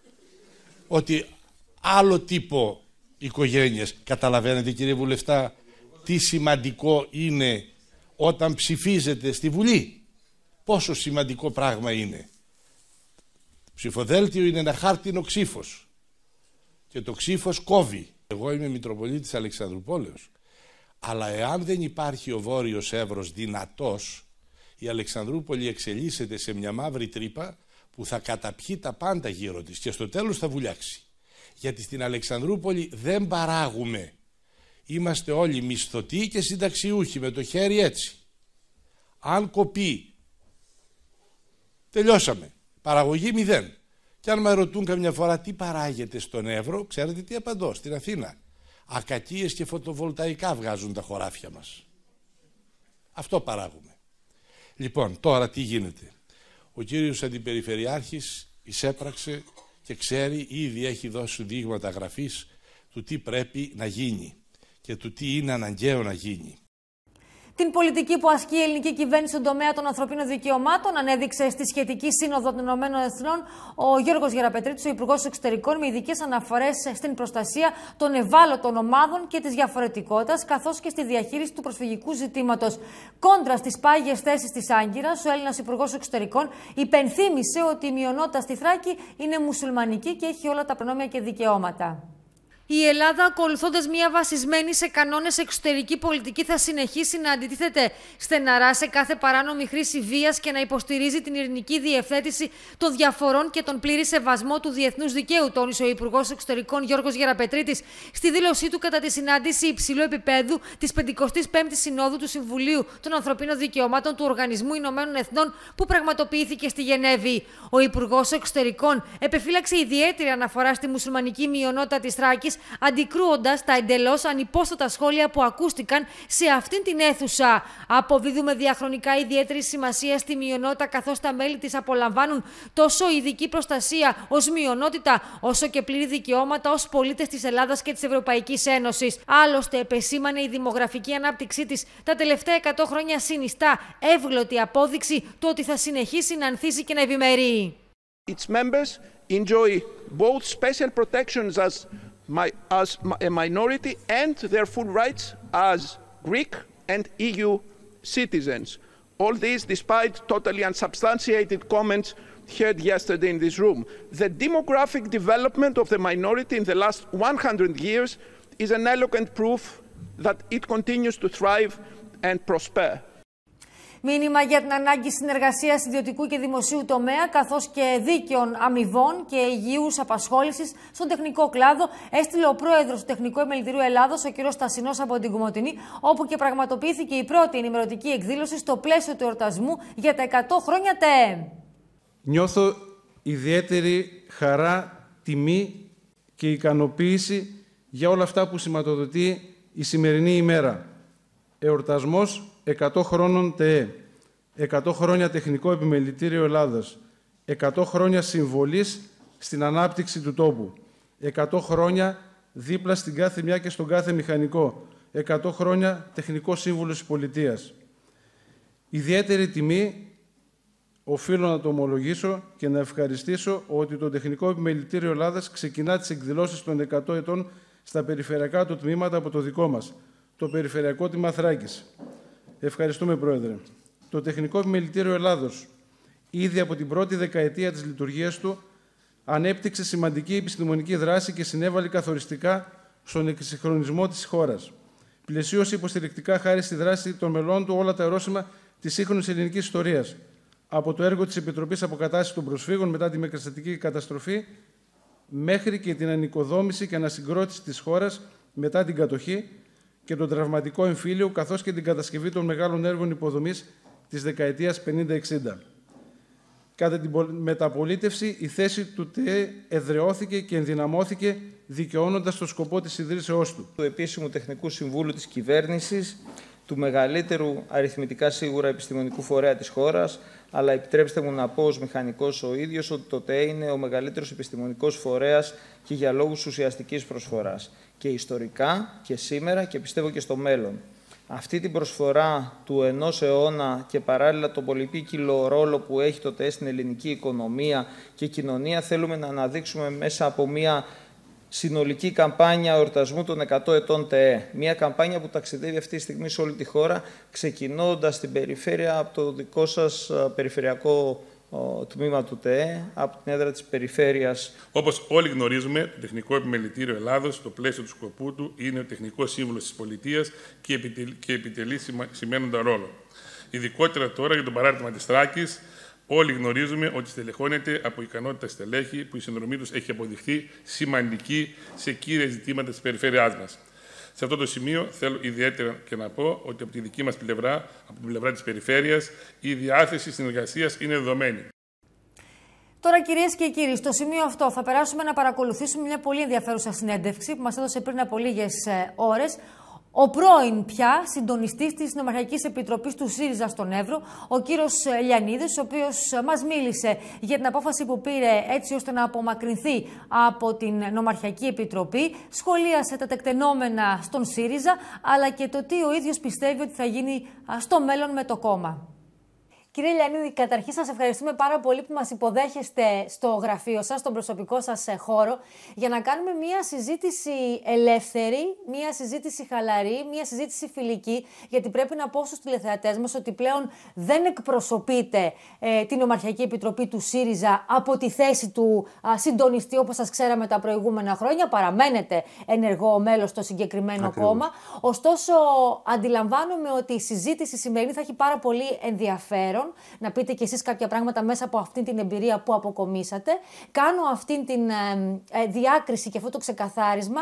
ότι άλλο τύπο οικογένειας. Καταλαβαίνετε κύριε Βουλευτά τι σημαντικό είναι όταν ψηφίζετε στη Βουλή? Πόσο σημαντικό πράγμα είναι. Ψηφοδέλτιο είναι ένα χάρτινο ξύφος και το ξύφος κόβει. Εγώ είμαι Μητροπολίτης Αλεξανδρουπόλεως, αλλά εάν δεν υπάρχει ο Βόρειος Εύρος δυνατός, η Αλεξανδρούπολη εξελίσσεται σε μια μαύρη τρύπα που θα καταπιεί τα πάντα γύρω της και στο τέλος θα βουλιάξει. Γιατί στην Αλεξανδρούπολη δεν παράγουμε. Είμαστε όλοι μισθωτοί και συνταξιούχοι με το χέρι έτσι. Αν κοπεί, τελειώσαμε. Παραγωγή 0. Και αν με ρωτούν καμιά φορά τι παράγεται στον Εύρο, ξέρετε τι απαντώ? Στην Αθήνα. Ακακίες και φωτοβολταϊκά βγάζουν τα χωράφια μας. Αυτό παράγουμε. Λοιπόν, τώρα τι γίνεται? Ο κύριος Αντιπεριφερειάρχης εισέπραξε και ξέρει, ήδη έχει δώσει δείγματα γραφής του τι πρέπει να γίνει και του τι είναι αναγκαίο να γίνει. Την πολιτική που ασκεί η ελληνική κυβέρνηση στον τομέα των ανθρωπίνων δικαιωμάτων ανέδειξε στη σχετική σύνοδο των Ηνωμένων Εθνών ο Γιώργος Γεραπετρίτης, ο Υπουργός Εξωτερικών, με ειδικές αναφορές στην προστασία των ευάλωτων ομάδων και της διαφορετικότητας, καθώς και στη διαχείριση του προσφυγικού ζητήματος. Κόντρα στις πάγιες θέσεις της Άγκυρας, ο Έλληνας Υπουργός Εξωτερικών υπενθύμησε ότι η μειονότητα στη Θράκη είναι μουσουλμανική και έχει όλα τα προνόμια και δικαιώματα. Η Ελλάδα, ακολουθώντας μια βασισμένη σε κανόνες εξωτερική πολιτική, θα συνεχίσει να αντιτίθεται στεναρά σε κάθε παράνομη χρήση βίας και να υποστηρίζει την ειρηνική διευθέτηση των διαφορών και τον πλήρη σεβασμό του διεθνούς δικαίου, τόνισε ο Υπουργός Εξωτερικών Γιώργος Γεραπετρίτης στη δήλωσή του κατά τη συνάντηση υψηλού επίπεδου της 55ης Συνόδου του Συμβουλίου των Ανθρωπίνων Δικαιωμάτων του Οργανισμού Ηνωμένων Εθνών που πραγματοποιήθηκε στη Γενέβη. Ο Υπουργός Εξωτερικών επεφύλαξε ιδιαίτερη αναφορά στη μουσουλμανική μειονότητα της Θράκης, αντικρούοντας τα εντελώς ανυπόστατα σχόλια που ακούστηκαν σε αυτήν την αίθουσα. Αποδίδουμε διαχρονικά ιδιαίτερη σημασία στη μειονότητα, καθώς τα μέλη της απολαμβάνουν τόσο ειδική προστασία ως μειονότητα, όσο και πλήρη δικαιώματα ως πολίτες της Ελλάδας και της Ευρωπαϊκής Ένωσης. Άλλωστε, επεσήμανε η δημογραφική ανάπτυξή της τα τελευταία 100 χρόνια συνιστά εύγλωτη απόδειξη του ότι θα συνεχίσει να ανθίσει και να ευημερεί. Its members enjoy both special protections as a minority and their full rights as Greek and EU citizens. All this despite totally unsubstantiated comments heard yesterday in this room. The demographic development of the minority in the last 100 years is an eloquent proof that it continues to thrive and prosper. Μήνυμα για την ανάγκη συνεργασίας ιδιωτικού και δημοσίου τομέα, καθώς και δίκαιων αμοιβών και υγιούς απασχόλησης στον τεχνικό κλάδο, έστειλε ο πρόεδρος του Τεχνικού Επιμελητηρίου Ελλάδος, ο κ. Στασινός από την Κομοτηνή, όπου και πραγματοποιήθηκε η πρώτη ενημερωτική εκδήλωση στο πλαίσιο του εορτασμού για τα 100 χρόνια ΤΕΕ. Νιώθω ιδιαίτερη χαρά, τιμή και ικανοποίηση για όλα αυτά που σηματοδοτεί η σημερινή ημέρα. Εορτασμός 100 χρόνων ΤΕΕ, 100 χρόνια Τεχνικό Επιμελητήριο Ελλάδας, 100 χρόνια συμβολής στην ανάπτυξη του τόπου, 100 χρόνια δίπλα στην κάθε μια και στον κάθε μηχανικό, 100 χρόνια Τεχνικό Σύμβουλος της Πολιτείας. Ιδιαίτερη τιμή οφείλω να το ομολογήσω και να ευχαριστήσω ότι το Τεχνικό Επιμελητήριο Ελλάδας ξεκινά τις εκδηλώσεις των 100 ετών στα περιφερειακά του τμήματα από το δικό μας, το Περιφερειακό Τμήμα Θράκης. Ευχαριστούμε, Πρόεδρε. Το Τεχνικό Επιμελητήριο Ελλάδος, ήδη από την πρώτη δεκαετία της λειτουργίας του, ανέπτυξε σημαντική επιστημονική δράση και συνέβαλε καθοριστικά στον εξυγχρονισμό της χώρας. Πλαισίωσε υποστηρικτικά, χάρη στη δράση των μελών του, όλα τα ορόσημα της σύγχρονης ελληνικής ιστορίας. Από το έργο της Επιτροπής Αποκατάστασης των Προσφύγων μετά τη μικραστατική καταστροφή, μέχρι και την ανοικοδόμηση και ανασυγκρότηση της χώρας μετά την κατοχή και τον τραυματικό εμφύλιο, καθώς και την κατασκευή των μεγάλων έργων υποδομής της δεκαετίας 50-60. Κατά την μεταπολίτευση, η θέση του ΤΕΕ εδραιώθηκε και ενδυναμώθηκε, δικαιώνοντας το σκοπό της ιδρύσεώς του. Του Επίσημου Τεχνικού Συμβούλου της Κυβέρνησης, του μεγαλύτερου αριθμητικά σίγουρα επιστημονικού φορέα της χώρας, αλλά επιτρέψτε μου να πω ως μηχανικός ο ίδιος ότι το ΤΕΕ είναι ο μεγαλύτερος επιστημονικός φορέας και για λόγους ουσιαστικής προσφοράς. Και ιστορικά και σήμερα και πιστεύω και στο μέλλον. Αυτή την προσφορά του 1 αιώνα και παράλληλα τον πολυπίκυλο ρόλο που έχει το ΤΕΕ στην ελληνική οικονομία και κοινωνία θέλουμε να αναδείξουμε μέσα από μια συνολική καμπάνια εορτασμού των 100 ετών ΤΕΕ. Μια καμπάνια που ταξιδεύει αυτή τη στιγμή σε όλη τη χώρα, ξεκινώντας την περιφέρεια από το δικό σας περιφερειακό τμήμα του ΤΕΕ, από την έδρα της περιφέρειας. Όπως όλοι γνωρίζουμε, το Τεχνικό Επιμελητήριο Ελλάδος, στο πλαίσιο του σκοπού του, είναι ο Τεχνικός Σύμβουλος της Πολιτείας και επιτελεί σημαίνοντα ρόλο. Ειδικότερα τώρα για το παράρτημα της Θράκης, όλοι γνωρίζουμε ότι στελεχώνεται από ικανότητα στελέχη που η συνδρομή τους έχει αποδειχθεί σημαντική σε κύρια ζητήματα της περιφέρειάς μας. Σε αυτό το σημείο θέλω ιδιαίτερα και να πω ότι από τη δική μας πλευρά, από την πλευρά της περιφέρειας, η διάθεση συνεργασίας είναι δεδομένη. Τώρα, κυρίες και κύριοι, στο σημείο αυτό θα περάσουμε να παρακολουθήσουμε μια πολύ ενδιαφέρουσα συνέντευξη που μας έδωσε πριν από λίγες ώρες ο πρώην πια συντονιστής της Νομαρχιακής Επιτροπής του ΣΥΡΙΖΑ στον Εύρο, ο κύριος Λιανίδης, ο οποίος μας μίλησε για την απόφαση που πήρε έτσι ώστε να απομακρυνθεί από την Νομαρχιακή Επιτροπή, σχολίασε τα τεκτενόμενα στον ΣΥΡΙΖΑ, αλλά και το τι ο ίδιος πιστεύει ότι θα γίνει στο μέλλον με το κόμμα. Κύριε Λιανίδη, καταρχήν σας ευχαριστούμε πάρα πολύ που μας υποδέχεστε στο γραφείο σας, στον προσωπικό σας χώρο, για να κάνουμε μια συζήτηση ελεύθερη, μια συζήτηση χαλαρή, μια συζήτηση φιλική, γιατί πρέπει να πω στους τηλεθεατές μας ότι πλέον δεν εκπροσωπείτε την Νομαρχιακή Επιτροπή του ΣΥΡΙΖΑ από τη θέση του συντονιστή, όπως σας ξέραμε τα προηγούμενα χρόνια. Παραμένετε ενεργό μέλος στο συγκεκριμένο κόμμα. Ωστόσο, αντιλαμβάνομαι ότι η συζήτηση σημερινή θα έχει πάρα πολύ ενδιαφέρον. Να πείτε κι εσείς κάποια πράγματα μέσα από αυτή την εμπειρία που αποκομίσατε. Κάνω αυτή την διάκριση και αυτό το ξεκαθάρισμα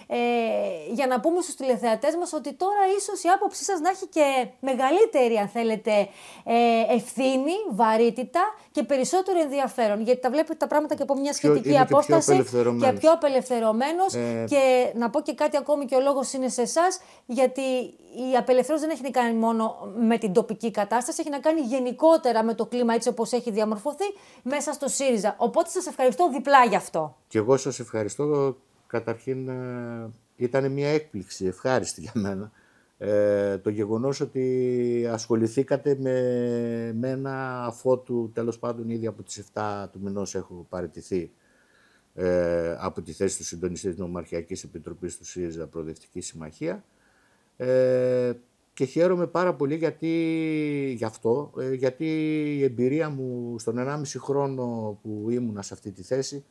για να πούμε στους τηλεθεατές μας ότι τώρα ίσως η άποψή σας να έχει και μεγαλύτερη, αν θέλετε, ευθύνη, βαρύτητα και περισσότερο ενδιαφέρον. Γιατί τα βλέπετε τα πράγματα και από μια σχετική απόσταση και πιο απελευθερωμένος. Και να πω και κάτι ακόμη, και ο λόγος είναι σε εσάς, γιατί η απελευθέρωση δεν έχει να κάνει μόνο με την τοπική κατάσταση, έχει να κάνει γενικότερα με το κλίμα έτσι όπως έχει διαμορφωθεί μέσα στο ΣΥΡΙΖΑ. Οπότε σας ευχαριστώ διπλά γι' αυτό. Και εγώ σας ευχαριστώ. Καταρχήν ήταν μια έκπληξη, ευχάριστη για μένα, το γεγονός ότι ασχοληθήκατε με ένα, αφότου τέλος πάντων ήδη από τις 7 του μηνός έχω παραιτηθεί από τη θέση του συντονιστή της Νομαρχιακής Επιτροπής του ΣΥΡΙΖΑ Προοδευτική Συμμαχία. Και χαίρομαι πάρα πολύ γιατί η εμπειρία μου στον 1,5 χρόνο που ήμουνα σε αυτή τη θέση,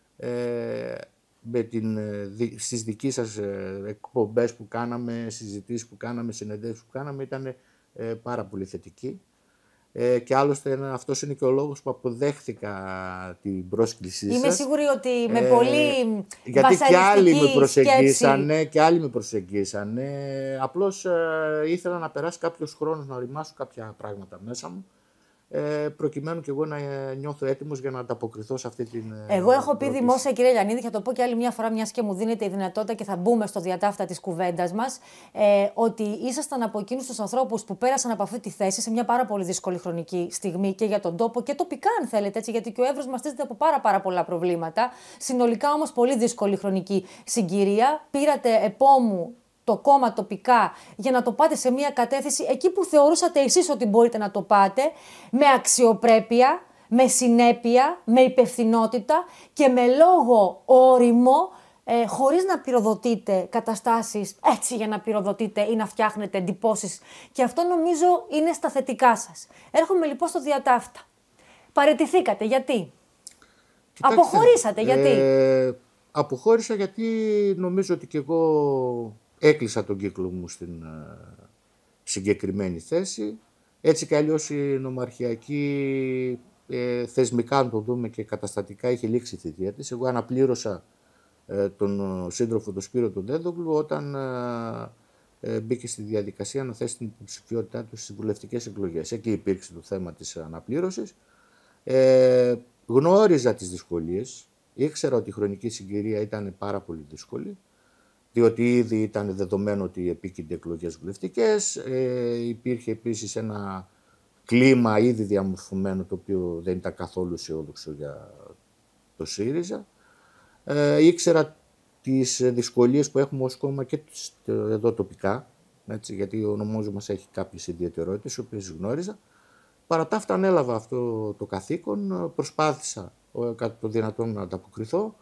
στις δικές σας εκπομπές που κάναμε, συζητήσεις που κάναμε, συνεντεύξεις που κάναμε, ήταν πάρα πολύ θετική. Και άλλωστε αυτός είναι και ο λόγος που αποδέχθηκα την πρόσκλησή σας. Είμαι σίγουρη ότι με πολύ γιατί και άλλοι με προσεγγίσανε. Απλώς ήθελα να περάσει κάποιος χρόνος να οριμάσω κάποια πράγματα μέσα μου, προκειμένου και εγώ να νιώθω έτοιμος για να ανταποκριθώ σε αυτή την. Εγώ έχω πει δημόσια, κύριε Λιανίδη, θα το πω και άλλη μια φορά, μιας και μου δίνεται η δυνατότητα και θα μπούμε στο διατάφτα της κουβέντας μας, ότι ήσασταν από εκείνους τους ανθρώπους που πέρασαν από αυτή τη θέση σε μια πάρα πολύ δύσκολη χρονική στιγμή και για τον τόπο και τοπικά, αν θέλετε, έτσι, γιατί και ο Εύρος μαστίζεται από πάρα πολλά προβλήματα. Συνολικά όμως πολύ δύσκολη χρονική συγκυρία. Πήρατε επόμου το κόμμα τοπικά για να το πάτε σε μια κατεύθυνση εκεί που θεωρούσατε εσείς ότι μπορείτε να το πάτε, με αξιοπρέπεια, με συνέπεια, με υπευθυνότητα και με λόγο όριμο, χωρίς να πυροδοτείτε καταστάσεις έτσι για να πυροδοτείτε ή να φτιάχνετε εντυπώσεις. Και αυτό νομίζω είναι στα θετικά σας. Έρχομαι λοιπόν στο διατάφτα. Παραιτηθήκατε, γιατί? Κοιτάξτε, αποχωρήσατε, γιατί? Αποχώρησα γιατί νομίζω ότι και εγώ έκλεισα τον κύκλο μου στην συγκεκριμένη θέση. Έτσι κι αλλιώς η νομαρχιακή θεσμικά, αν το δούμε και καταστατικά, είχε λήξει η θητεία της. Εγώ αναπλήρωσα τον σύντροφο τον Σπύρο τον Δέδογλου όταν μπήκε στη διαδικασία να θέσει την υποψηφιότητά του στις βουλευτικές εκλογές. Εκεί υπήρξε το θέμα της αναπλήρωσης. Γνώριζα τις δυσκολίες. Ήξερα ότι η χρονική συγκυρία ήταν πάρα πολύ δύσκολη, διότι ήδη ήταν δεδομένο ότι επίκυνται εκλογές βουλευτικές. Υπήρχε επίσης ένα κλίμα ήδη διαμορφωμένο, το οποίο δεν ήταν καθόλου αισιόδοξο για το ΣΥΡΙΖΑ. Ήξερα τις δυσκολίες που έχουμε ως κόμμα και εδώ τοπικά, έτσι, γιατί ο νομός μας έχει κάποιες ιδιαιτερότητες, οι οποίες γνώριζα. Παρά τα αυτά ανέλαβα αυτό το καθήκον, προσπάθησα κατά το δυνατόν να ανταποκριθώ.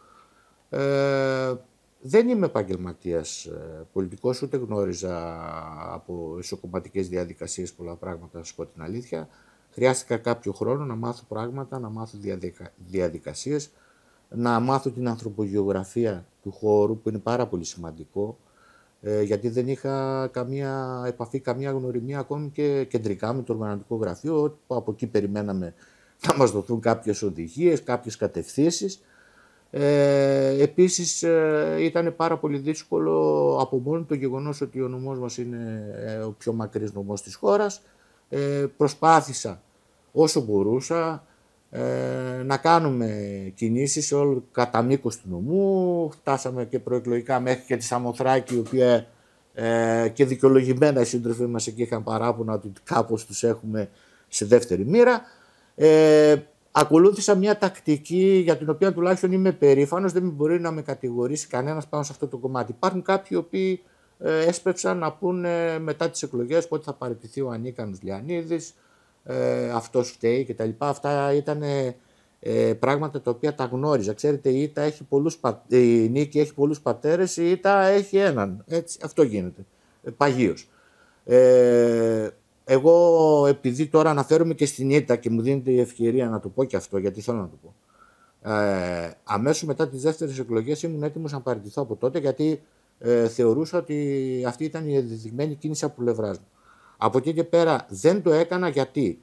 Δεν είμαι επαγγελματίας πολιτικός, ούτε γνώριζα από ισοκομματικές διαδικασίες πολλά πράγματα, να σας πω την αλήθεια. Χρειάστηκα κάποιο χρόνο να μάθω πράγματα, να μάθω διαδικασίες, να μάθω την ανθρωπογεωγραφία του χώρου, που είναι πάρα πολύ σημαντικό, γιατί δεν είχα καμία επαφή, καμία γνωριμία ακόμη και κεντρικά με το οργανωτικό γραφείο, που από εκεί περιμέναμε να μας δοθούν κάποιες οδηγίες, κάποιες κατευθύνσεις. Επίσης ήταν πάρα πολύ δύσκολο από μόνο το γεγονός ότι ο νομός μας είναι ο πιο μακρύς νομός της χώρας. Προσπάθησα όσο μπορούσα να κάνουμε κινήσεις όλο κατά μήκος του νομού. Φτάσαμε και προεκλογικά μέχρι και τη Σαμοθράκη, η οποία και δικαιολογημένα οι σύντροφοι μας εκεί είχαν παράπονα ότι κάπως τους έχουμε σε δεύτερη μοίρα. Ακολούθησα μια τακτική για την οποία τουλάχιστον είμαι περήφανος, δεν μπορεί να με κατηγορήσει κανένας πάνω σε αυτό το κομμάτι. Υπάρχουν κάποιοι οι οποίοι έσπευσαν να πούνε μετά τις εκλογές πότε θα παραιτηθεί ο ανίκανος Λιανίδης, αυτός φταίει κτλ. Αυτά ήταν πράγματα τα οποία τα γνώριζα. Ξέρετε, η νίκη έχει πολλούς πατέρες, η ήττα έχει έναν. Έτσι, αυτό γίνεται. Παγίως. Εγώ, επειδή τώρα αναφέρομαι και στην ήττα και μου δίνεται η ευκαιρία να το πω και αυτό, γιατί θέλω να το πω. Αμέσως μετά τις δεύτερες εκλογές ήμουν έτοιμος να παραιτηθώ από τότε, γιατί θεωρούσα ότι αυτή ήταν η ενδεδειγμένη κίνηση από πλευράς μου. Από εκεί και πέρα δεν το έκανα γιατί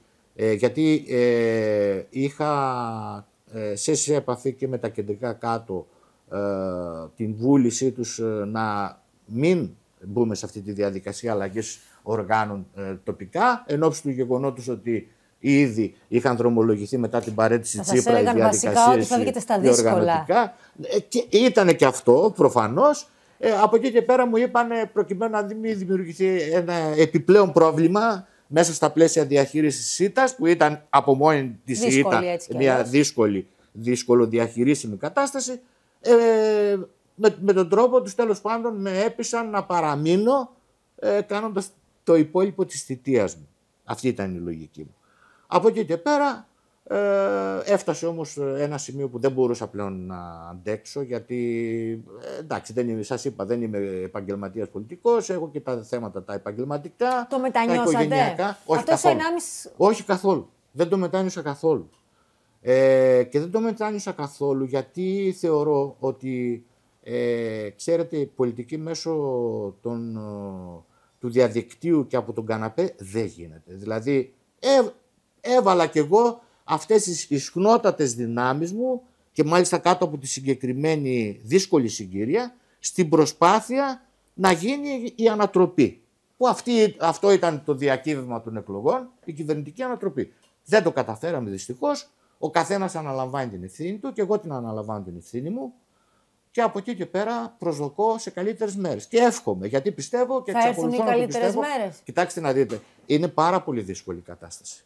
είχα σε επαφή και με τα κεντρικά κάτω την βούλησή τους να μην μπούμε σε αυτή τη διαδικασία αλλαγής οργάνων τοπικά, εν ώψη του γεγονότος ότι ήδη είχαν δρομολογηθεί μετά την παρέτηση Τσίπρα οι διαδικασίες διοργανωτικά. Και ήτανε και αυτό προφανώς. Από εκεί και πέρα μου είπαν, προκειμένου να μην δημιουργηθεί ένα επιπλέον πρόβλημα μέσα στα πλαίσια διαχείρισης της ήττας, που ήταν από μόνη της η ήττα μια δύσκολο διαχειρίσιμη κατάσταση, με τον τρόπο τους τέλος πάντων με έπεισαν να παραμείνω κάνοντας το υπόλοιπο της θητείας μου. Αυτή ήταν η λογική μου. Από εκεί και πέρα έφτασε όμως ένα σημείο που δεν μπορούσα πλέον να αντέξω, γιατί εντάξει, σας είπα, δεν είμαι επαγγελματίας πολιτικός, έχω και τα θέματα τα επαγγελματικά. Το μετανιώσατε? Όχι καθόλου. Όχι καθόλου. Δεν το μετάνιωσα καθόλου. Και δεν το μετάνιωσα καθόλου γιατί θεωρώ ότι ξέρετε, η πολιτική μέσω του διαδικτύου και από τον καναπέ δεν γίνεται. Δηλαδή έβαλα κι εγώ αυτές τις ισχνότατες δυνάμεις μου και μάλιστα κάτω από τη συγκεκριμένη δύσκολη συγκυρία στην προσπάθεια να γίνει η ανατροπή. Που αυτό ήταν το διακύβευμα των εκλογών, η κυβερνητική ανατροπή. Δεν το καταφέραμε δυστυχώς. Ο καθένας αναλαμβάνει την ευθύνη του και εγώ την αναλαμβάνω την ευθύνη μου. Και από εκεί και πέρα προσδοκώ σε καλύτερες μέρες. Και εύχομαι, γιατί πιστεύω και εξακολουθώ να το πιστεύω. Μέρες. Κοιτάξτε να δείτε, είναι πάρα πολύ δύσκολη η κατάσταση.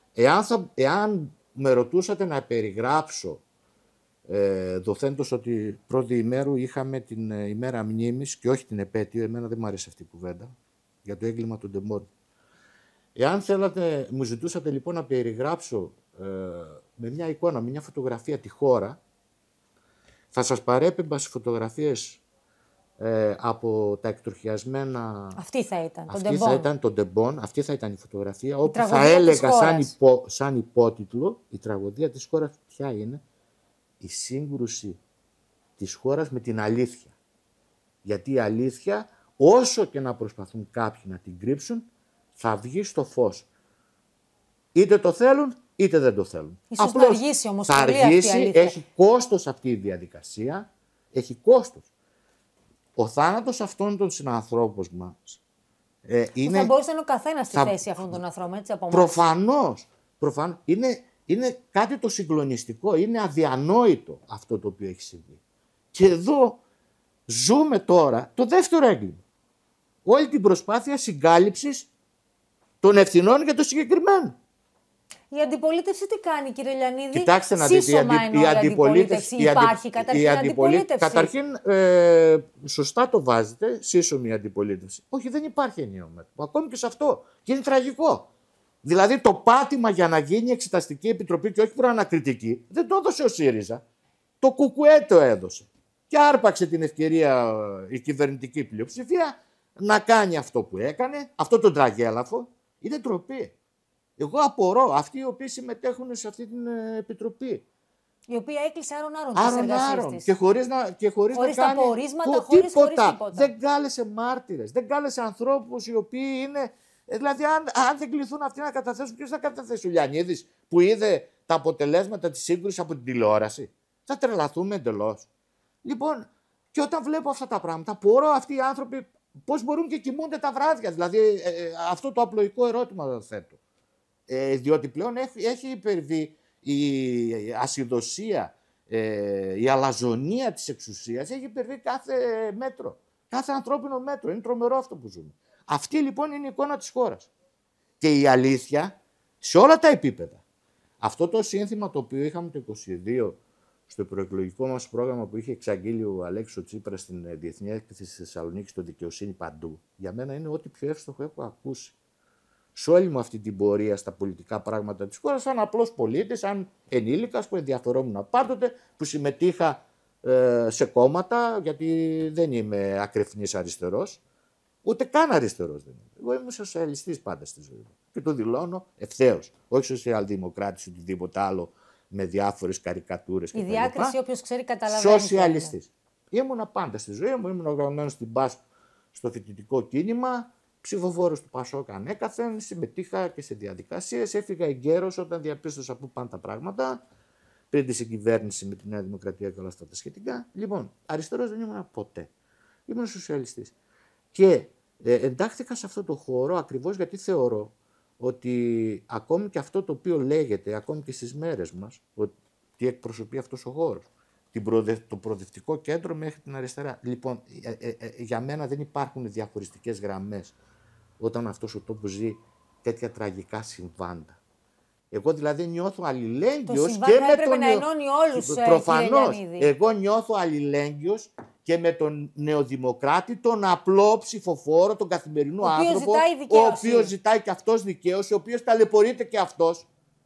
Εάν με ρωτούσατε να περιγράψω, δοθέντως ότι πρώτη ημέρου είχαμε την ημέρα μνήμης και όχι την επέτειο, εμένα δεν μου αρέσει αυτή η κουβέντα, για το έγκλημα των Ντεμπών. Εάν θέλατε, μου ζητούσατε λοιπόν να περιγράψω με μια εικόνα, με μια φωτογραφία τη χώρα, θα σας παρέπεμπα στις φωτογραφίες από τα εκτροχιασμένα... Αυτή θα ήταν, τον Ντεμπών. Αυτή θα ήταν η φωτογραφία, όπου θα έλεγα σαν υπότιτλο, η τραγωδία της χώρας ποια είναι? Η σύγκρουση της χώρας με την αλήθεια. Γιατί η αλήθεια, όσο και να προσπαθούν κάποιοι να την κρύψουν, θα βγει στο φως. Είτε το θέλουν, είτε δεν το θέλουν. Ίσως θα αργήσει όμως. Θα αργήσει, έχει κόστος αυτή η διαδικασία. Έχει κόστος. Ο θάνατος αυτών των συνανθρώπων μας είναι... Θα μπορούσε να είναι ο καθένας στη θέση αυτών των ανθρώπων, έτσι, από προφανώς. Είναι κάτι το συγκλονιστικό, είναι αδιανόητο αυτό το οποίο έχει συμβεί. Και εδώ ζούμε τώρα το δεύτερο έγκλημα. Όλη την προσπάθεια συγκάλυψης των ευθυνών για το συγκεκριμένο. Η αντιπολίτευση τι κάνει, κύριε Λιανίδη? Κοιτάξτε να δείτε, η αντιπολίτευση υπάρχει καταρχήν αντιπολίτευση. Καταρχήν, σωστά το βάζετε, σύσσωμη αντιπολίτευση. Όχι, δεν υπάρχει ενιαίο μέτωπο. Ακόμη και σε αυτό. Και είναι τραγικό. Δηλαδή το πάτημα για να γίνει εξεταστική επιτροπή και όχι προανακριτική, δεν το έδωσε ο ΣΥΡΙΖΑ. Το ΚΚΕ το έδωσε. Και άρπαξε την ευκαιρία η κυβερνητική πλειοψηφία να κάνει αυτό που έκανε, αυτό το τραγέλαφο. Είναι ντροπή. Εγώ απορώ αυτοί οι οποίοι συμμετέχουν σε αυτή την επιτροπή. Η οποία έκλεισε άρον-άρον τις εργασίες της. Και χωρίς να τα κάνει πορίσματα, χωρίς τίποτα. Δεν κάλεσε μάρτυρες, δεν κάλεσε ανθρώπους οι οποίοι είναι... Δηλαδή αν δεν κληθούν αυτοί να καταθέσουν, ποιος θα καταθέσει? Ο Λιανίδης που είδε τα αποτελέσματα της σύγκρουσης από την τηλεόραση? Θα τρελαθούμε εντελώς. Λοιπόν, και όταν βλέπω αυτά τα πράγματα, απορώ αυτοί οι άνθρωποι πώς μπορούν και κοιμούνται τα βράδια. Δηλαδή αυτό το απλοϊκό ερώτημα δεν θέτω. Διότι πλέον έχει υπερβεί η ασυδοσία, η αλαζονία της εξουσίας, έχει υπερβεί κάθε μέτρο, κάθε ανθρώπινο μέτρο. Είναι τρομερό αυτό που ζούμε. Αυτή λοιπόν είναι η εικόνα της χώρας. Και η αλήθεια σε όλα τα επίπεδα. Αυτό το σύνθημα το οποίο είχαμε το 22 στο προεκλογικό μας πρόγραμμα που είχε εξαγγείλει ο Αλέξης Τσίπρας στην Διεθνή Έκθεση της Θεσσαλονίκης στο Δικαιοσύνη Παντού, για μένα είναι ό,τι πιο εύστοχο έχω ακούσει. Σε όλη μου αυτή την πορεία στα πολιτικά πράγματα της χώρας, σαν απλός πολίτης, σαν ενήλικας που ενδιαφερόμουν πάντοτε, που συμμετείχα σε κόμματα, γιατί δεν είμαι ακρεφνής αριστερός, ούτε καν αριστερός δεν είμαι. Εγώ είμαι σοσιαλιστής πάντα στη ζωή μου. Και το δηλώνω ευθέως. Όχι σοσιαλδημοκράτης ή οτιδήποτε άλλο με διάφορες καρικατούρες κτλ. Η διάκριση, όποιος ξέρει, καταλαβαίνει. Σοσιαλιστής. Ήμουνα πάντα στη ζωή μου, ήμουν οργανωμένος στην ΠΑΣ στο φοιτητικό κίνημα. Ψηφοφόρος του Πασόκ ανέκαθεν, συμμετείχα και σε διαδικασίες. Έφυγα εγκαίρος όταν διαπίστωσα πού πάνε τα πράγματα, πριν τη συγκυβέρνηση με τη Νέα Δημοκρατία και όλα αυτά τα σχετικά. Λοιπόν, αριστερός δεν ήμουν ποτέ. Ήμουν σοσιαλιστής. Και εντάχθηκα σε αυτό το χώρο ακριβώς γιατί θεωρώ ότι ακόμη και αυτό το οποίο λέγεται, ακόμη και στις μέρες μας, ότι εκπροσωπεί αυτός ο χώρος, το προοδευτικό κέντρο μέχρι την αριστερά. Λοιπόν, για μένα δεν υπάρχουν διαχωριστικές γραμμές όταν αυτός ο τόπος ζει τέτοια τραγικά συμβάντα. Εγώ δηλαδή νιώθω αλληλέγγυος και με τον... να ενώνει όλους, προφανώς, εγώ νιώθω αλληλέγγυος και με τον νεοδημοκράτη, τον απλό ψηφοφόρο, τον καθημερινό άνθρωπο, ο οποίος ζητάει και αυτός δικαίωση, ο οποίος ταλαιπωρείται και αυτός.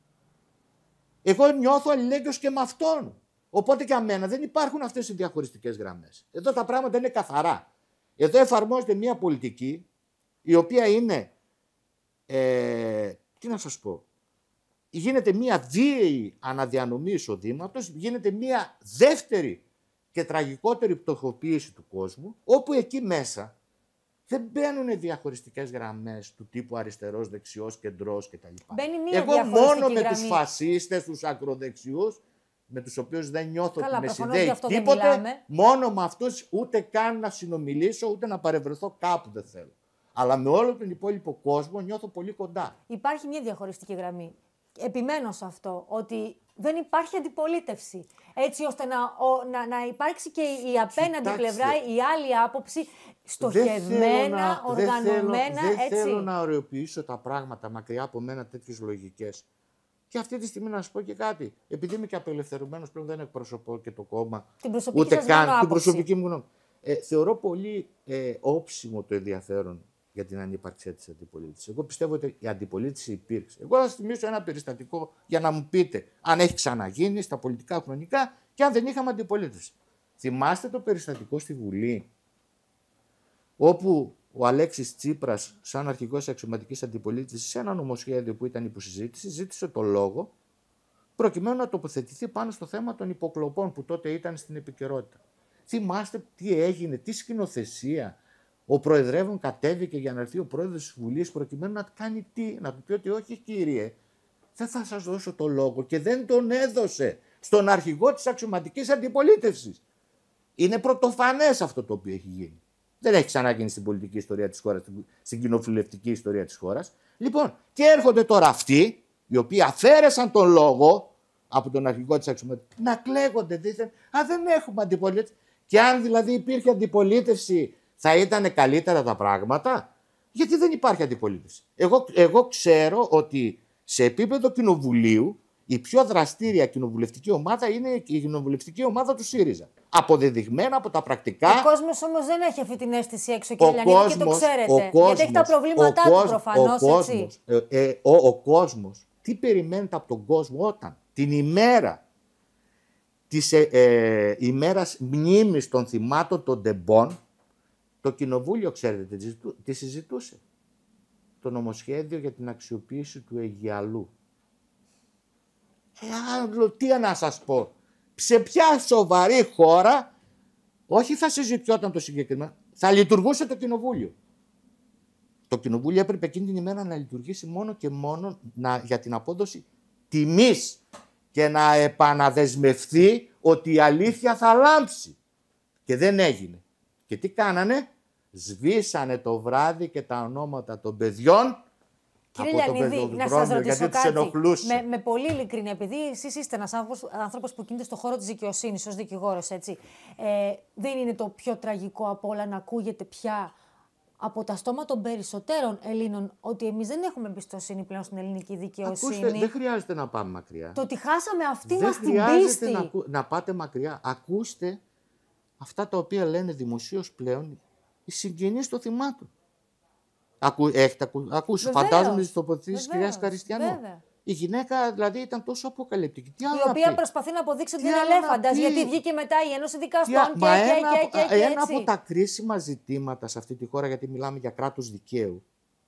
Εγώ νιώθω αλληλέγγυος και με αυτόν. Οπότε για μένα δεν υπάρχουν αυτές οι διαχωριστικές γραμμές. Εδώ τα πράγματα είναι καθαρά. Εδώ εφαρμόζεται μια πολιτική η οποία είναι, τι να σας πω, γίνεται μια βίαιη αναδιανομή εισοδήματος, γίνεται μια δεύτερη και τραγικότερη πτωχοποίηση του κόσμου, όπου εκεί μέσα δεν μπαίνουν διαχωριστικές γραμμές του τύπου αριστερός, δεξιός, κεντρός κτλ. Μπαίνει μία Εγώ μόνο με τους φασίστες, τους ακροδεξιούς, με τους οποίους δεν νιώθω ότι με συνδέει τίποτε, μόνο με αυτούς ούτε καν να συνομιλήσω, ούτε να παρευρεθώ κάπου δεν θέλω. Αλλά με όλο τον υπόλοιπο κόσμο νιώθω πολύ κοντά. Υπάρχει μια διαχωριστική γραμμή. Επιμένω σε αυτό, ότι δεν υπάρχει αντιπολίτευση. Έτσι ώστε να υπάρξει και η απέναντι πλευρά, η άλλη άποψη, στοχευμένα, οργανωμένα. Δεν θέλω να ωρεοποιήσω τα πράγματα μακριά από μένα τέτοιες λογικές. Και αυτή τη στιγμή να σας πω και κάτι. Επειδή είμαι και απελευθερωμένος πλέον, δεν εκπροσωπώ και το κόμμα. Ούτε καν την προσωπική μου γνώμη. Θεωρώ πολύ όψιμο το ενδιαφέρον για την ανύπαρξία της αντιπολίτευσης. Εγώ πιστεύω ότι η αντιπολίτευση υπήρξε. Εγώ θα σας θυμίσω ένα περιστατικό για να μου πείτε αν έχει ξαναγίνει στα πολιτικά χρονικά και αν δεν είχαμε αντιπολίτευση. Θυμάστε το περιστατικό στη Βουλή, όπου ο Αλέξης Τσίπρας, σαν αρχηγός αξιωματικής αντιπολίτευσης, σε ένα νομοσχέδιο που ήταν υποσυζήτηση, ζήτησε το λόγο προκειμένου να τοποθετηθεί πάνω στο θέμα των υποκλοπών που τότε ήταν στην επικαιρότητα. Θυμάστε τι έγινε, τι σκηνοθεσία. Ο Προεδρεύων κατέβηκε για να έρθει ο πρόεδρος της Βουλής προκειμένου να κάνει τι, να του πει ότι όχι κύριε, δεν θα σας δώσω το λόγο, και δεν τον έδωσε στον αρχηγό της αξιωματικής αντιπολίτευσης. Είναι πρωτοφανές αυτό το οποίο έχει γίνει. Δεν έχει ξαναγίνει στην πολιτική ιστορία της χώρας, στην κοινοβουλευτική ιστορία της χώρας. Λοιπόν, και έρχονται τώρα αυτοί, οι οποίοι αφαίρεσαν τον λόγο από τον αρχηγό της αξιωματικής, να κλαίγονται δίθεν, δεν έχουμε αντιπολίτευση. Και αν δηλαδή υπήρχε αντιπολίτευση, θα ήταν καλύτερα τα πράγματα. Γιατί δεν υπάρχει αντιπολίτευση. Εγώ ξέρω ότι σε επίπεδο κοινοβουλίου η πιο δραστήρια κοινοβουλευτική ομάδα είναι η κοινοβουλευτική ομάδα του ΣΥΡΙΖΑ. Αποδεδειγμένα από τα πρακτικά. Ο κόσμος όμως δεν έχει αυτή την αίσθηση έξω, κύριε Λιανίδη, και το ξέρετε. Γιατί έχει τα προβλήματά του προφανώς, έτσι. Ο κόσμος, τι περιμένετε από τον κόσμο όταν την ημέρα της ημέρας μνήμης των θυμάτων των Ντεμπών, το κοινοβούλιο, ξέρετε τι συζητούσε? Το νομοσχέδιο για την αξιοποίηση του Αιγιαλού. Τι να σας πω. Σε ποια σοβαρή χώρα, όχι θα συζητιόταν το συγκεκριμένο, θα λειτουργούσε το κοινοβούλιο. Το κοινοβούλιο έπρεπε εκείνη την ημέρα να λειτουργήσει μόνο και μόνο για την απόδοση τιμής και να επαναδεσμευθεί ότι η αλήθεια θα λάμψει. Και δεν έγινε. Και τι κάνανε? Σβήσανε το βράδυ και τα ονόματα των παιδιών. Κύριε Λιανίδη, να σας ρωτήσω κάτι. Με πολύ ειλικρίνεια, επειδή εσείς είστε ένας άνθρωπος που κινείται στον χώρο της δικαιοσύνης ως δικηγόρος, έτσι. Δεν είναι το πιο τραγικό από όλα να ακούγεται πια από τα στόμα των περισσότερων Ελλήνων ότι εμείς δεν έχουμε εμπιστοσύνη πλέον στην ελληνική δικαιοσύνη? Ακούστε, δεν χρειάζεται να πάμε μακριά. Το ότι χάσαμε αυτή μας την πίστη. Δεν χρειάζεται να πάτε μακριά. Ακούστε αυτά τα οποία λένε δημοσίως πλέον οι συγγενείς των θυμάτων. Έχετε ακούσει, φαντάζομαι, τις τοποθετήσεις της κυρίας Καριστιανού. Βέβαια. Η γυναίκα δηλαδή ήταν τόσο αποκαλυπτική. Η οποία προσπαθεί να αποδείξει ότι είναι ελέφαντας, γιατί βγήκε μετά η Ένωση Δικαστών και ένα από τα κρίσιμα ζητήματα σε αυτή τη χώρα, γιατί μιλάμε για κράτος δικαίου,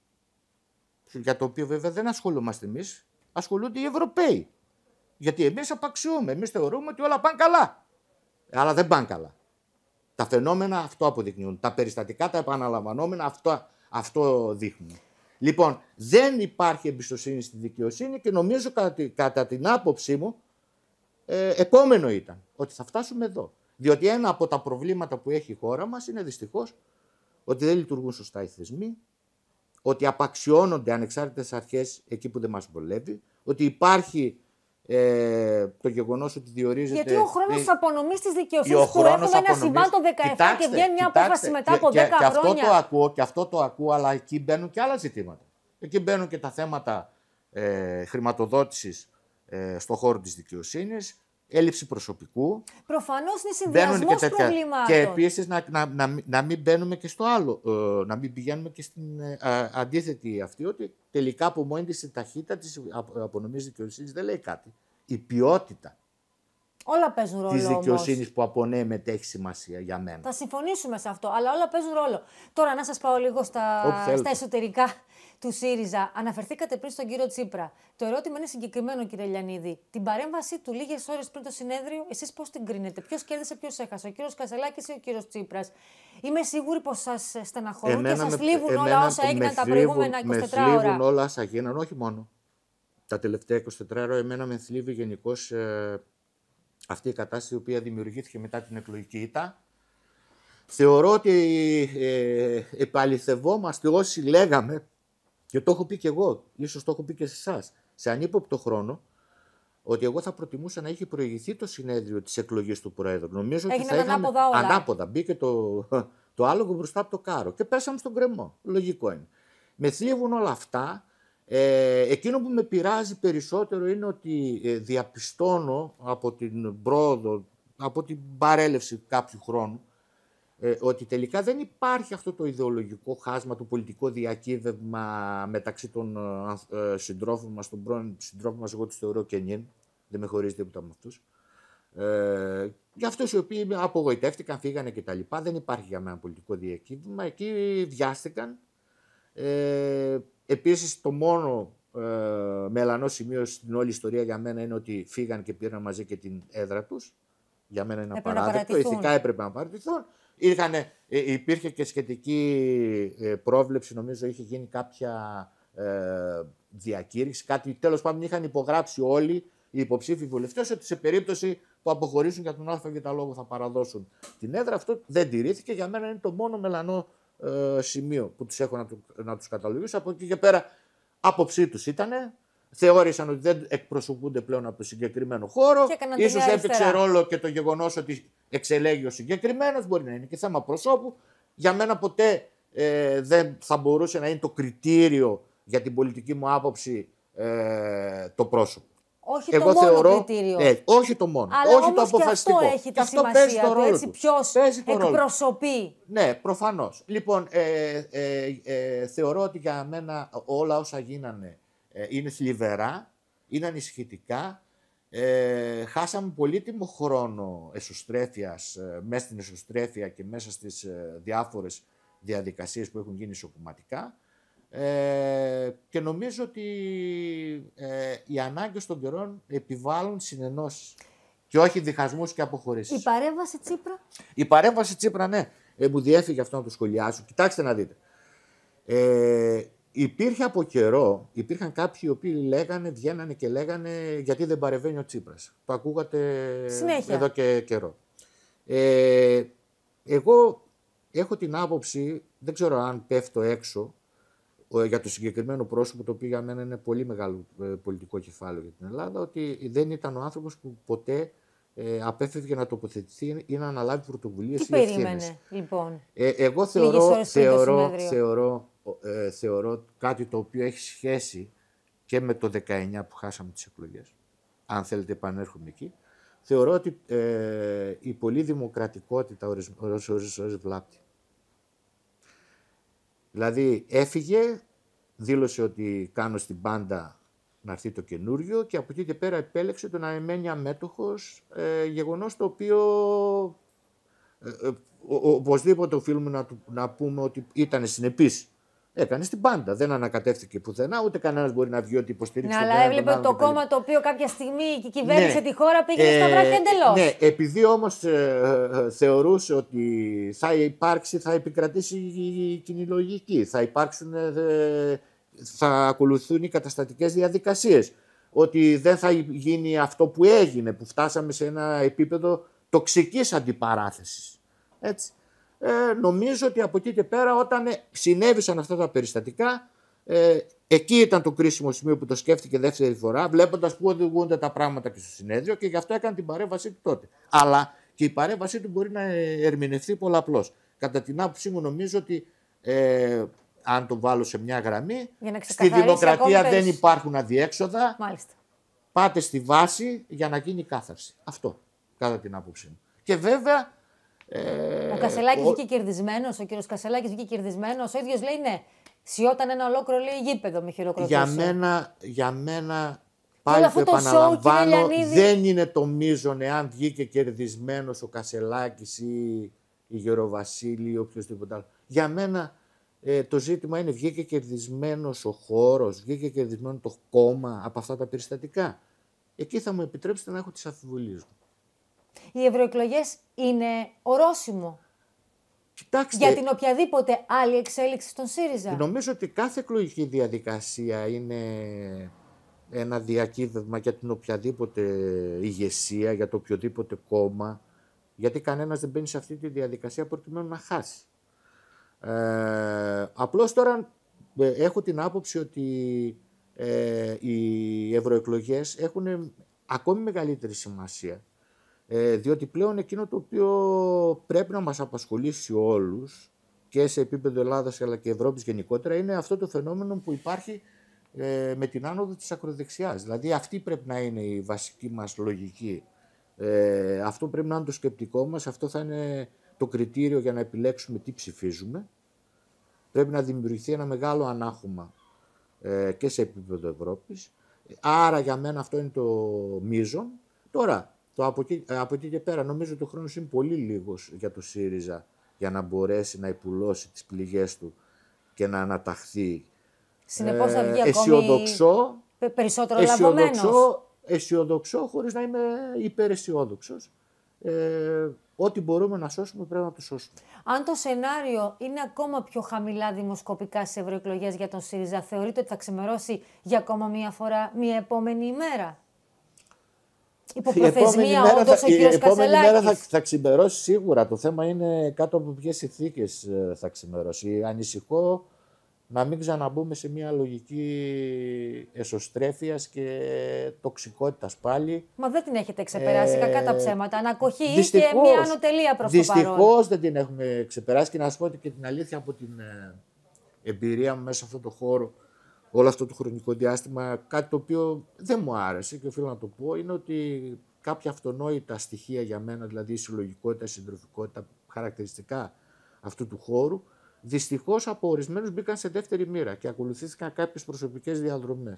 για το οποίο βέβαια δεν ασχολούμαστε εμείς, ασχολούνται οι Ευρωπαίοι. Γιατί εμείς απαξιούμε, εμείς θεωρούμε ότι όλα πάνε καλά. Αλλά δεν πάνε καλά. Τα φαινόμενα αυτό αποδεικνύουν. Τα περιστατικά, τα επαναλαμβανόμενα αυτό δείχνουν. Λοιπόν, δεν υπάρχει εμπιστοσύνη στη δικαιοσύνη και νομίζω κατά την άποψή μου επόμενο ήταν ότι θα φτάσουμε εδώ. Διότι ένα από τα προβλήματα που έχει η χώρα μας είναι δυστυχώς ότι δεν λειτουργούν σωστά οι θεσμοί, ότι απαξιώνονται ανεξάρτητες αρχές εκεί που δεν μας βολεύει, ότι υπάρχει το γεγονός ότι διορίζεται... Γιατί ο χρόνος της απονομής της δικαιοσύνης που έχουμε ένα συμβάν το 17 και βγαίνει μια απόφαση μετά από 10 χρόνια. Και αυτό το ακούω, αλλά εκεί μπαίνουν και άλλα ζητήματα. Εκεί μπαίνουν και τα θέματα χρηματοδότησης στον χώρο της δικαιοσύνης, έλλειψη προσωπικού. Προφανώς είναι συνδυασμός προβλημάτων. Και επίσης να μην μπαίνουμε και στο άλλο, να μην πηγαίνουμε και στην αντίθετη αυτή, ότι τελικά από μόνη της η ταχύτητα της απονομής δικαιοσύνης δεν λέει κάτι. Η ποιότητα όλα παίζουν ρόλο της δικαιοσύνης που απονέμεται έχει σημασία για μένα. Θα συμφωνήσουμε σε αυτό, αλλά όλα παίζουν ρόλο. Τώρα να σας πάω λίγο στα εσωτερικά του ΣΥΡΙΖΑ. Αναφερθήκατε πριν στον κύριο Τσίπρα. Το ερώτημα είναι συγκεκριμένο, κύριε Λιανίδη. Την παρέμβασή του λίγες ώρες πριν το συνέδριο, εσείς πώς την κρίνετε? Ποιος κέρδισε, ποιος έχασε, ο κύριος Κασελάκης ή ο κύριος Τσίπρας? Είμαι σίγουρη πως σας στεναχωρούν και σας θλίβουν όλα όσα έγιναν τα προηγούμενα 24 ώρα. Με θλίβουν όλα όσα γίνανε, όχι μόνο τα τελευταία 24 ώρα. Εμένα με θλίβει γενικώς αυτή η κατάσταση η οποία δημιουργήθηκε μετά την εκλογική ήττα. Θεωρώ ότι επαληθευόμαστε όσοι λέγαμε, και το έχω πει και εγώ, ίσως το έχω πει και σε εσάς, σε ανύποπτο χρόνο, ότι εγώ θα προτιμούσα να είχε προηγηθεί το συνέδριο της εκλογής του Προέδρου. Νομίζω ότι θα είχαμε ανάποδα. Μπήκε το άλογο μπροστά από το κάρο και πέσαμε στον κρεμό. Λογικό είναι. Με θλίβουν όλα αυτά. Εκείνο που με πειράζει περισσότερο είναι ότι διαπιστώνω από την πρόοδο, από την παρέλευση κάποιου χρόνου, ότι τελικά δεν υπάρχει αυτό το ιδεολογικό χάσμα, το πολιτικό διακύβευμα μεταξύ των συντρόφων μας, των πρώην συντρόφων μας, εγώ τους θεωρώ κενήν, δεν με χωρίζει τίποτα με αυτούς. Για αυτούς οι οποίοι απογοητεύτηκαν, φύγανε κτλ. Δεν υπάρχει για μένα πολιτικό διακύβευμα, εκεί βιάστηκαν. Επίσης το μόνο μελανό σημείο στην όλη ιστορία για μένα είναι ότι φύγαν και πήραν μαζί και την έδρα τους. Για μένα είναι απαράδεκτο, ηθικά έπρεπε να παρατηθούν. Υπήρχε και σχετική πρόβλεψη, νομίζω είχε γίνει κάποια διακήρυξη, κάτι τέλος πάντων είχαν υπογράψει όλοι οι υποψήφοι βουλευτές ότι σε περίπτωση που αποχωρήσουν για τον ΑΒ λόγο θα παραδώσουν την έδρα. Αυτό δεν τηρήθηκε, για μένα είναι το μόνο μελανό σημείο που τους έχω να τους καταλογίσω. Από εκεί και πέρα άποψή τους ήτανε. Θεώρησαν ότι δεν εκπροσωπούνται πλέον από το συγκεκριμένο χώρο. Ίσως έπαιξε ρόλο και το γεγονός ότι εξελέγει ο συγκεκριμένος. Μπορεί να είναι και θέμα προσώπου. Για μένα ποτέ δεν θα μπορούσε να είναι το κριτήριο για την πολιτική μου άποψη το πρόσωπο. Όχι εγώ το μόνο κριτήριο. Όχι το μόνο. Αλλά όχι το αποφασιστικό. Και αυτό έχει τη σημασία του. Έτσι, ποιος εκπροσωπεί. Ναι, προφανώς. Λοιπόν, θεωρώ ότι για μένα όλα όσα γίνανε είναι θλιβερά, είναι ανησυχητικά. Χάσαμε πολύτιμο χρόνο εσωστρέφειας, μέσα στην εσωστρέφεια και μέσα στις διάφορες διαδικασίες που έχουν γίνει ισοκομματικά. Και νομίζω ότι οι ανάγκες των καιρών επιβάλλουν συνενώσεις και όχι διχασμούς και αποχωρήσεις. Η παρέμβαση Τσίπρα. Η παρέμβαση Τσίπρα, ναι. Μου διέφυγε αυτό να το σχολιάσω. Κοιτάξτε να δείτε. Υπήρχε από καιρό, υπήρχαν κάποιοι οι οποίοι βγαίνανε και λέγανε γιατί δεν παρεμβαίνει ο Τσίπρας. Το ακούγατε συνέχεια εδώ και καιρό. Εγώ έχω την άποψη, δεν ξέρω αν πέφτω έξω, για το συγκεκριμένο πρόσωπο, το οποίο για μένα είναι πολύ μεγάλο πολιτικό κεφάλαιο για την Ελλάδα, ότι δεν ήταν ο άνθρωπος που ποτέ απέφευγε να τοποθετηθεί ή να αναλάβει πρωτοβουλίες ή ευθύνες. Τι περίμενε, λοιπόν? Εγώ θεωρώ κάτι το οποίο έχει σχέση και με το 19 που χάσαμε τις εκλογές. Αν θέλετε επανέρχομαι εκεί. Θεωρώ ότι η πολλή δημοκρατικότητα ώρες βλάπτει. Δηλαδή έφυγε, δήλωσε ότι κάνω στην πάντα να έρθει το καινούριο και από εκεί και πέρα επέλεξε το να μένει αμέτωχος, γεγονός το οποίο οπωσδήποτε οφείλουμε να πούμε ότι ήταν συνεπής. Έκανε στην πάντα. Δεν ανακατεύτηκε πουθενά, ούτε κανένας μπορεί να βγει ότι υποστήριξε. Ναι, αλλά έβλεπε ότι το κόμμα το οποίο κάποια στιγμή κυβέρνησε τη χώρα πήγαινε στα βράχια εντελώς. Ναι, επειδή όμως θεωρούσε ότι θα επικρατήσει η κοινή λογική, θα ακολουθούν οι καταστατικές διαδικασίες, ότι δεν θα γίνει αυτό που έγινε, που φτάσαμε σε ένα επίπεδο τοξικής αντιπαράθεσης. Έτσι. Νομίζω ότι από εκεί και πέρα όταν συνέβησαν αυτά τα περιστατικά, εκεί ήταν το κρίσιμο σημείο που το σκέφτηκε δεύτερη φορά, βλέποντας πού οδηγούνται τα πράγματα και στο συνέδριο, και γι' αυτό έκανε την παρέμβασή του τότε. Αλλά και η παρέμβασή του μπορεί να ερμηνευτεί πολλαπλώς. Κατά την άποψή μου νομίζω ότι αν το βάλω σε μια γραμμή, στη δημοκρατία δεν υπάρχουν αδιέξοδα. Μάλιστα. Πάτε στη βάση για να γίνει κάθαρση. Αυτό, κατά την άποψή μου. Και βέβαια ο Κασελάκης βγήκε κερδισμένος, ο κύριος Κασελάκης βγήκε κερδισμένος. Ο ίδιος λέει ναι, σιώταν ένα ολόκληρο γήπεδο με χειροκροτούσε. Για μένα πάλι το επαναλαμβάνω, δεν είναι το μείζον εάν βγήκε κερδισμένος ο Κασελάκης ή η Γεροβασίλη ή οποιοδήποτε άλλο. Για μένα Το ζήτημα είναι, βγήκε κερδισμένος ο χώρος, βγήκε κερδισμένο το κόμμα από αυτά τα περιστατικά. Εκεί θα μου επιτρέψετε να έχω τις αμφιβολίες μου. Οι ευρωεκλογές είναι ορόσημο. Κοιτάξτε, για την οποιαδήποτε άλλη εξέλιξη στον ΣΥΡΙΖΑ. Νομίζω ότι κάθε εκλογική διαδικασία είναι ένα διακύβευμα για την οποιαδήποτε ηγεσία, για το οποιοδήποτε κόμμα, γιατί κανένας δεν μπαίνει σε αυτή τη διαδικασία προκειμένου να χάσει. Απλώς τώρα έχω την άποψη ότι οι ευρωεκλογές έχουν ακόμη μεγαλύτερη σημασία, διότι πλέον εκείνο το οποίο πρέπει να μας απασχολήσει όλους και σε επίπεδο Ελλάδας αλλά και Ευρώπης γενικότερα είναι αυτό το φαινόμενο που υπάρχει με την άνοδο της ακροδεξιάς. Δηλαδή αυτή πρέπει να είναι η βασική μας λογική. Αυτό πρέπει να είναι το σκεπτικό μας, αυτό θα είναι το κριτήριο για να επιλέξουμε τι ψηφίζουμε. Πρέπει να δημιουργηθεί ένα μεγάλο ανάχωμα και σε επίπεδο Ευρώπης. Άρα για μένα αυτό είναι το μείζον. Τώρα, από εκεί και πέρα νομίζω ότι ο χρόνος είναι πολύ λίγος για το ΣΥΡΙΖΑ για να μπορέσει να υπουλώσει τις πληγές του και να αναταχθεί. Συνεπώς θα βγει ακόμη περισσότερο λαβωμένος. Αισιοδοξώ χωρίς να είμαι υπεραισιόδοξος. Ό,τι μπορούμε να σώσουμε πρέπει να το σώσουμε. Αν το σενάριο είναι ακόμα πιο χαμηλά δημοσκοπικά στις ευρωεκλογές για τον ΣΥΡΙΖΑ, θεωρείτε ότι θα ξημερώσει για ακόμα μία φορά μία επόμενη ημέρα? Υποπροθεσμία, όντως ο κύριος Κασελάκης. Η επόμενη μέρα θα ξημερώσει σίγουρα. Το θέμα είναι κάτω από ποιες συνθήκες θα ξημερώσει. Ανησυχώ να μην ξαναμπούμε σε μια λογική εσωστρέφειας και τοξικότητας πάλι. Μα δεν την έχετε ξεπεράσει, κακά τα ψέματα. Ανακοχή και μια ανωτελεία προς το παρόν. Δυστυχώς δεν την έχουμε ξεπεράσει και να σας πω ότι και την αλήθεια από την εμπειρία μου μέσα σε αυτό το χώρο, όλο αυτό το χρονικό διάστημα, κάτι το οποίο δεν μου άρεσε και οφείλω να το πω, είναι ότι κάποια αυτονόητα στοιχεία για μένα, δηλαδή η συλλογικότητα, η συντροφικότητα, χαρακτηριστικά αυτού του χώρου, δυστυχώς από ορισμένους μπήκαν σε δεύτερη μοίρα και ακολουθήθηκαν κάποιες προσωπικές διαδρομές.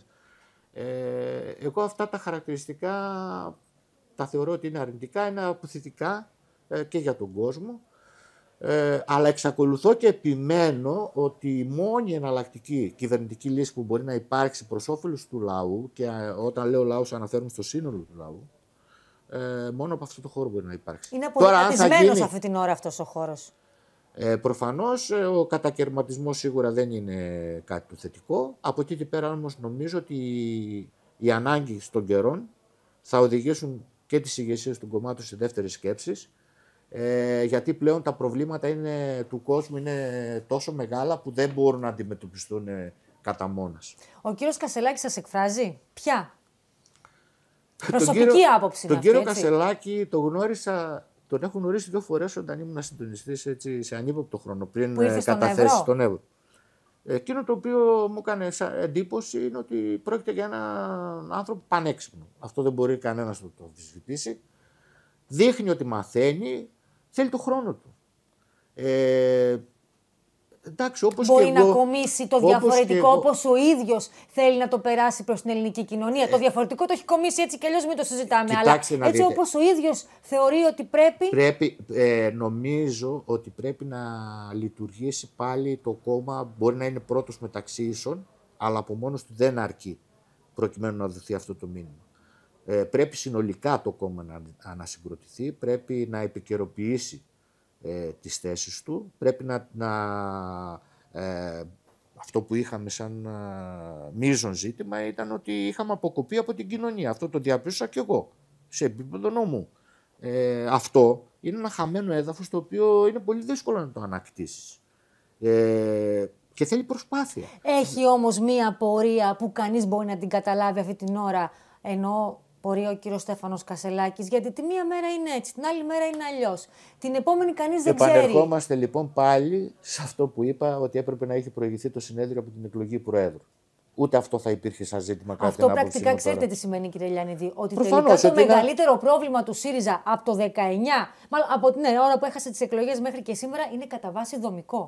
Εγώ αυτά τα χαρακτηριστικά τα θεωρώ ότι είναι αρνητικά, είναι αποθητικά και για τον κόσμο. Αλλά εξακολουθώ και επιμένω ότι η μόνη εναλλακτική κυβερνητική λύση που μπορεί να υπάρξει προς όφελος του λαού, και όταν λέω λαούς αναφέρουμε στο σύνολο του λαού, μόνο από αυτό το χώρο μπορεί να υπάρξει. Είναι απολυτισμένος αυτή την ώρα αυτός ο χώρος. Προφανώς ο κατακαιρματισμός σίγουρα δεν είναι κάτι το θετικό. Από εκεί και πέρα όμως νομίζω ότι οι ανάγκες των καιρών θα οδηγήσουν και τις ηγεσίες των κομμάτων σε δεύτερες σκέψεις, γιατί πλέον τα προβλήματα του κόσμου είναι τόσο μεγάλα που δεν μπορούν να αντιμετωπιστούν κατά μόνας. Ο κύριος Κασελάκης σας εκφράζει ποια? Προσωπική άποψη. Τον κύριο Κασελάκη τον γνώρισα, τον έχω γνωρίσει 2 φορές όταν ήμουν συντονιστής σε ανύποπτο χρόνο πριν καταθέσει στον Εύρο. Εκείνο το οποίο μου έκανε εντύπωση είναι ότι πρόκειται για έναν άνθρωπο πανέξυπνο. Αυτό δεν μπορεί κανένας να το αμφισβητήσει. Δείχνει ότι μαθαίνει, θέλει το χρόνο του. Εντάξει, όπως μπορεί και να εγώ, κομίσει το διαφορετικό όπως ο ίδιος θέλει να το περάσει προς την ελληνική κοινωνία. Το διαφορετικό το έχει κομίσει έτσι κι αλλιώς, μην το συζητάμε. Κοιτάξτε, αλλά έτσι όπως ο ίδιος θεωρεί ότι πρέπει... Νομίζω ότι πρέπει να λειτουργήσει πάλι το κόμμα. Μπορεί να είναι πρώτος μεταξύ ίσων, αλλά από μόνος του δεν αρκεί προκειμένου να δοθεί αυτό το μήνυμα. Πρέπει συνολικά το κόμμα να ανασυγκροτηθεί, πρέπει να επικαιροποιήσει τις θέσεις του, πρέπει αυτό που είχαμε σαν μείζον ζήτημα ήταν ότι είχαμε αποκοπεί από την κοινωνία. Αυτό το διαπίστωσα και εγώ σε επίπεδο νόμου. Αυτό είναι ένα χαμένο έδαφος το οποίο είναι πολύ δύσκολο να το ανακτήσεις. Και θέλει προσπάθεια. Έχει όμως μία πορεία που κανείς μπορεί να την καταλάβει αυτή την ώρα, ενώ πορεία ο κύριος Στέφανος Κασελάκης, γιατί τη μία μέρα είναι έτσι, την άλλη μέρα είναι αλλιώς. Την επόμενη κανείς δεν ξέρει. Επανερχόμαστε λοιπόν πάλι σε αυτό που είπα, ότι έπρεπε να έχει προηγηθεί το συνέδριο από την εκλογή Προέδρου. Ούτε αυτό θα υπήρχε σαν ζήτημα κάτι. Αυτό πρακτικά ξέρετε τι σημαίνει, κύριε Λιαννίδη? Ότι προφανώς, τελικά το μεγαλύτερο πρόβλημα του ΣΥΡΙΖΑ από το 19, μάλλον από την ώρα που έχασε τις εκλογές μέχρι και σήμερα, είναι κατά βάση δομικό.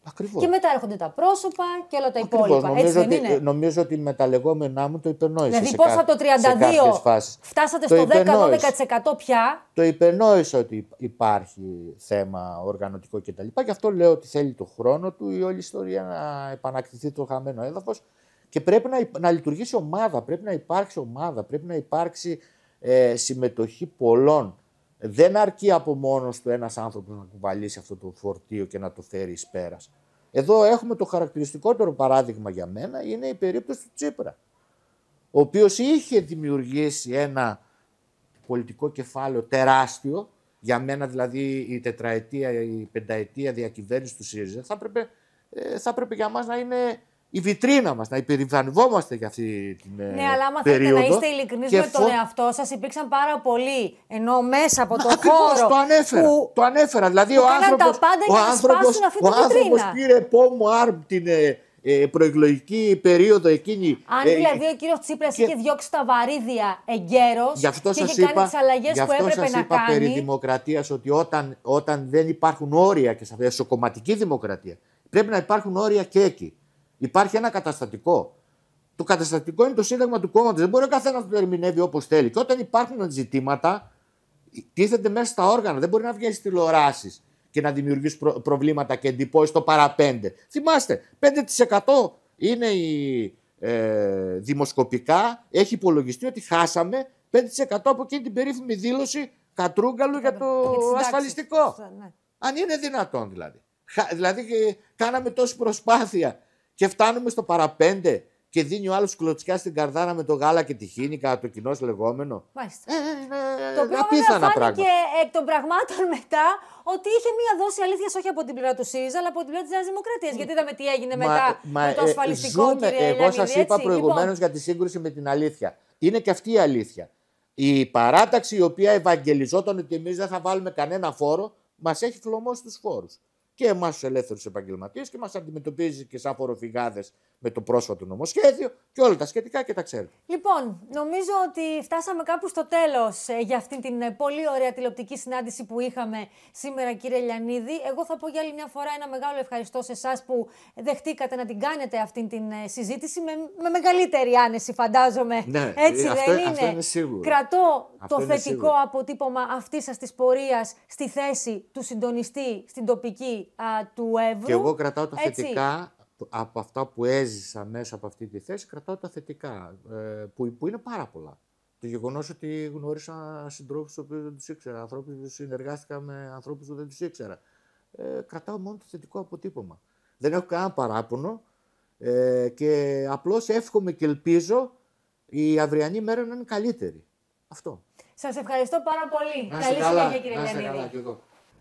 Ακριβώς. Και μετά έρχονται τα πρόσωπα και όλα τα υπόλοιπα. Έτσι δεν είναι? Νομίζω ότι με τα λεγόμενά μου το υπενόησα. Δηλαδή πώς από το 32 φτάσατε στο 10-12% πια? Το υπενόησα ότι υπάρχει θέμα οργανωτικό κτλ. Γι' αυτό λέω ότι θέλει το χρόνο του η όλη ιστορία να επανακτηθεί το χαμένο έδαφος και πρέπει να λειτουργήσει ομάδα, πρέπει να υπάρξει ομάδα, πρέπει να υπάρξει συμμετοχή πολλών. Δεν αρκεί από μόνος του ένας άνθρωπος να κουβαλήσει αυτό το φορτίο και να το φέρει εις πέρας. Εδώ έχουμε το χαρακτηριστικότερο παράδειγμα για μένα, είναι η περίπτωση του Τσίπρα, ο οποίος είχε δημιουργήσει ένα πολιτικό κεφάλαιο τεράστιο, για μένα δηλαδή η τετραετία, η πενταετία διακυβέρνηση του ΣΥΡΙΖΑ θα έπρεπε για μας να είναι η βιτρίνα μας, να υπερηφανευόμαστε για αυτή την περίοδο. Ναι, αλλά άμα θέλετε να είστε ειλικρινείς με τον εαυτό σας, υπήρξαν πάρα πολλοί, ενώ μέσα από τον χώρο το ανέφερα. Δηλαδή ο άνθρωπος πήρε πόμου άρμ την προεκλογική περίοδο εκείνη. Αν δηλαδή ο κύριος Τσίπρας είχε διώξει τα βαρύδια εγκαίρος και είχε κάνει τις αλλαγές που έπρεπε να κάνει. Περί δημοκρατίας, ότι όταν δεν υπάρχουν όρια και σε εσωκομματική δημοκρατία, πρέπει να υπάρχουν όρια και εκεί. Υπάρχει ένα καταστατικό. Το καταστατικό είναι το Σύνταγμα του κόμματος. Δεν μπορεί ο καθένας να το ερμηνεύει όπως θέλει. Και όταν υπάρχουν ζητήματα, τίθενται μέσα στα όργανα. Δεν μπορεί να βγαίνει στις τηλεοράσεις και να δημιουργήσει προβλήματα και εντυπώσεις στο παραπέντε. Θυμάστε, 5% είναι δημοσκοπικά. Έχει υπολογιστεί ότι χάσαμε 5% από εκείνη την περίφημη δήλωση Κατρούγκαλου για το ασφαλιστικό. Ναι. Αν είναι δυνατόν δηλαδή. Δηλαδή κάναμε τόση προσπάθεια και φτάνουμε στο παραπέντε και δίνει ο άλλος κλωτσιά στην καρδάρα με το γάλα και τη χήνικα, το κοινός λεγόμενο. Μάλιστα. Το οποίο φάνηκε εκ των πραγμάτων μετά ότι είχε μία δόση αλήθειας όχι από την πλευρά του ΣΥΡΙΖΑ, αλλά από την πλευρά της Νέας Δημοκρατίας. Γιατί είδαμε τι έγινε μετά με το ασφαλιστικό, κύριε Ελιανίδη. Εγώ σας είπα προηγουμένως για τη σύγκρουση με την αλήθεια. Είναι και αυτή η αλήθεια. Η παράταξη η οποία ευαγγελιζόταν ότι εμείς δεν θα βάλουμε κανένα φόρο, μας έχει φλωμώσει τους φόρους. Και εμάς τους ελεύθερους επαγγελματίες και μας αντιμετωπίζει και σαν φοροφυγάδες με το πρόσφατο νομοσχέδιο και όλα τα σχετικά και τα ξέρετε. Λοιπόν, νομίζω ότι φτάσαμε κάπου στο τέλος για αυτήν την πολύ ωραία τηλεοπτική συνάντηση που είχαμε σήμερα, κύριε Ελιανίδη. Εγώ θα πω για άλλη μια φορά ένα μεγάλο ευχαριστώ σε εσάς που δεχτήκατε να την κάνετε αυτήν την συζήτηση με μεγαλύτερη άνεση, φαντάζομαι. Ναι, έτσι αυτό, δεν είναι? Αυτό είναι σίγουρο. Κρατώ αυτό το θετικό σίγουρο αποτύπωμα αυτής σας της πορείας στη θέση του συντονιστή στην τοπική του Εύρου. Και εγώ κρατάω τα θετικά από αυτά που έζησα μέσα από αυτή τη θέση, κρατάω τα θετικά, που είναι πάρα πολλά. Το γεγονός ότι γνώρισα συντρόφους τους οποίους δεν τους ήξερα, ανθρώπους που συνεργάστηκα με ανθρώπους που δεν τους ήξερα. Κρατάω μόνο το θετικό αποτύπωμα. Δεν έχω κανένα παράπονο και απλώς εύχομαι και ελπίζω η αυριανή μέρα να είναι καλύτερη. Αυτό. Σας ευχαριστώ πάρα πολύ. Καλή συνέχεια, κύριε Ελιανίδη.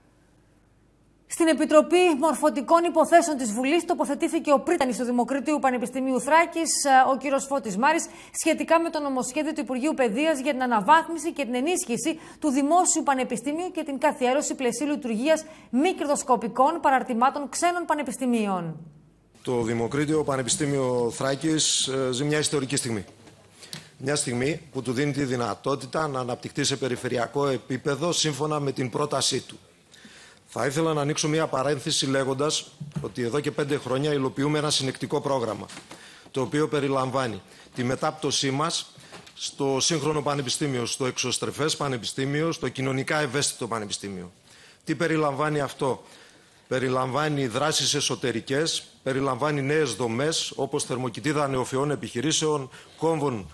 Στην Επιτροπή Μορφωτικών Υποθέσεων της Βουλής τοποθετήθηκε ο πρίτανης του Δημοκρατίου Πανεπιστημίου Θράκης, ο κύριος Φώτης Μάρης, σχετικά με το νομοσχέδιο του Υπουργείου Παιδείας για την αναβάθμιση και την ενίσχυση του Δημόσιου Πανεπιστημίου και την καθιέρωση πλαισίου λειτουργίας μη κερδοσκοπικών παραρτημάτων ξένων πανεπιστημίων. Το Δημοκρίτιο Πανεπιστήμιο Θράκης ζει μια ιστορική στιγμή. Μια στιγμή που του δίνει τη δυνατότητα να αναπτυχθεί σε περιφερειακό επίπεδο σύμφωνα με την πρότασή του. Θα ήθελα να ανοίξω μια παρένθεση λέγοντας ότι εδώ και 5 χρόνια υλοποιούμε ένα συνεκτικό πρόγραμμα, το οποίο περιλαμβάνει τη μετάπτωσή μας στο σύγχρονο πανεπιστήμιο, στο εξωστρεφές πανεπιστήμιο, στο κοινωνικά ευαίσθητο πανεπιστήμιο. Τι περιλαμβάνει αυτό? Περιλαμβάνει δράσεις εσωτερικές, περιλαμβάνει νέες δομές όπως θερμοκοιτίδα νεοφυών επιχειρήσεων, κόμβων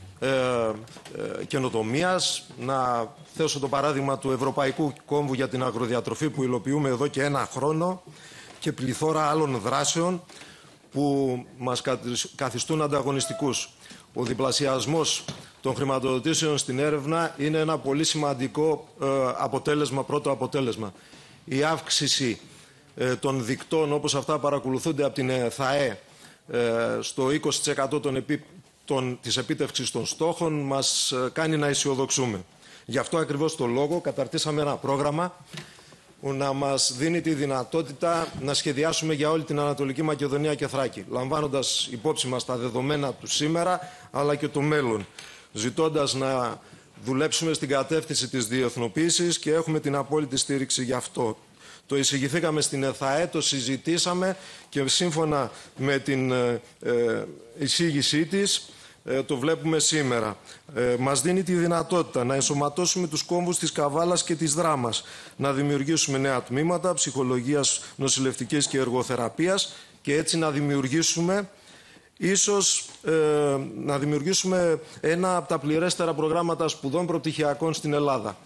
καινοτομίας. Να θέσω το παράδειγμα του Ευρωπαϊκού Κόμβου για την Αγροδιατροφή που υλοποιούμε εδώ και 1 χρόνο και πληθώρα άλλων δράσεων που μας καθιστούν ανταγωνιστικούς. Ο διπλασιασμός των χρηματοδοτήσεων στην έρευνα είναι ένα πολύ σημαντικό πρώτο αποτέλεσμα. Η αύξηση των δικτών όπως αυτά παρακολουθούνται από την ΘΑΕ στο 20% της επίτευξης των στόχων μας κάνει να αισιοδοξούμε. Γι' αυτό ακριβώς το λόγο καταρτήσαμε ένα πρόγραμμα που να μας δίνει τη δυνατότητα να σχεδιάσουμε για όλη την Ανατολική Μακεδονία και Θράκη, λαμβάνοντας υπόψη μας τα δεδομένα του σήμερα αλλά και το μέλλον, ζητώντας να δουλέψουμε στην κατεύθυνση της διεθνοποίησης και έχουμε την απόλυτη στήριξη γι' αυτό. Το εισηγηθήκαμε στην ΕΘΑΕ, το συζητήσαμε και σύμφωνα με την εισήγησή της, το βλέπουμε σήμερα. Μας δίνει τη δυνατότητα να ενσωματώσουμε τους κόμβους της Καβάλας και της Δράμας, να δημιουργήσουμε νέα τμήματα ψυχολογίας, νοσηλευτικής και εργοθεραπείας και έτσι να δημιουργήσουμε ένα από τα πληρέστερα προγράμματα σπουδών προπτυχιακών στην Ελλάδα.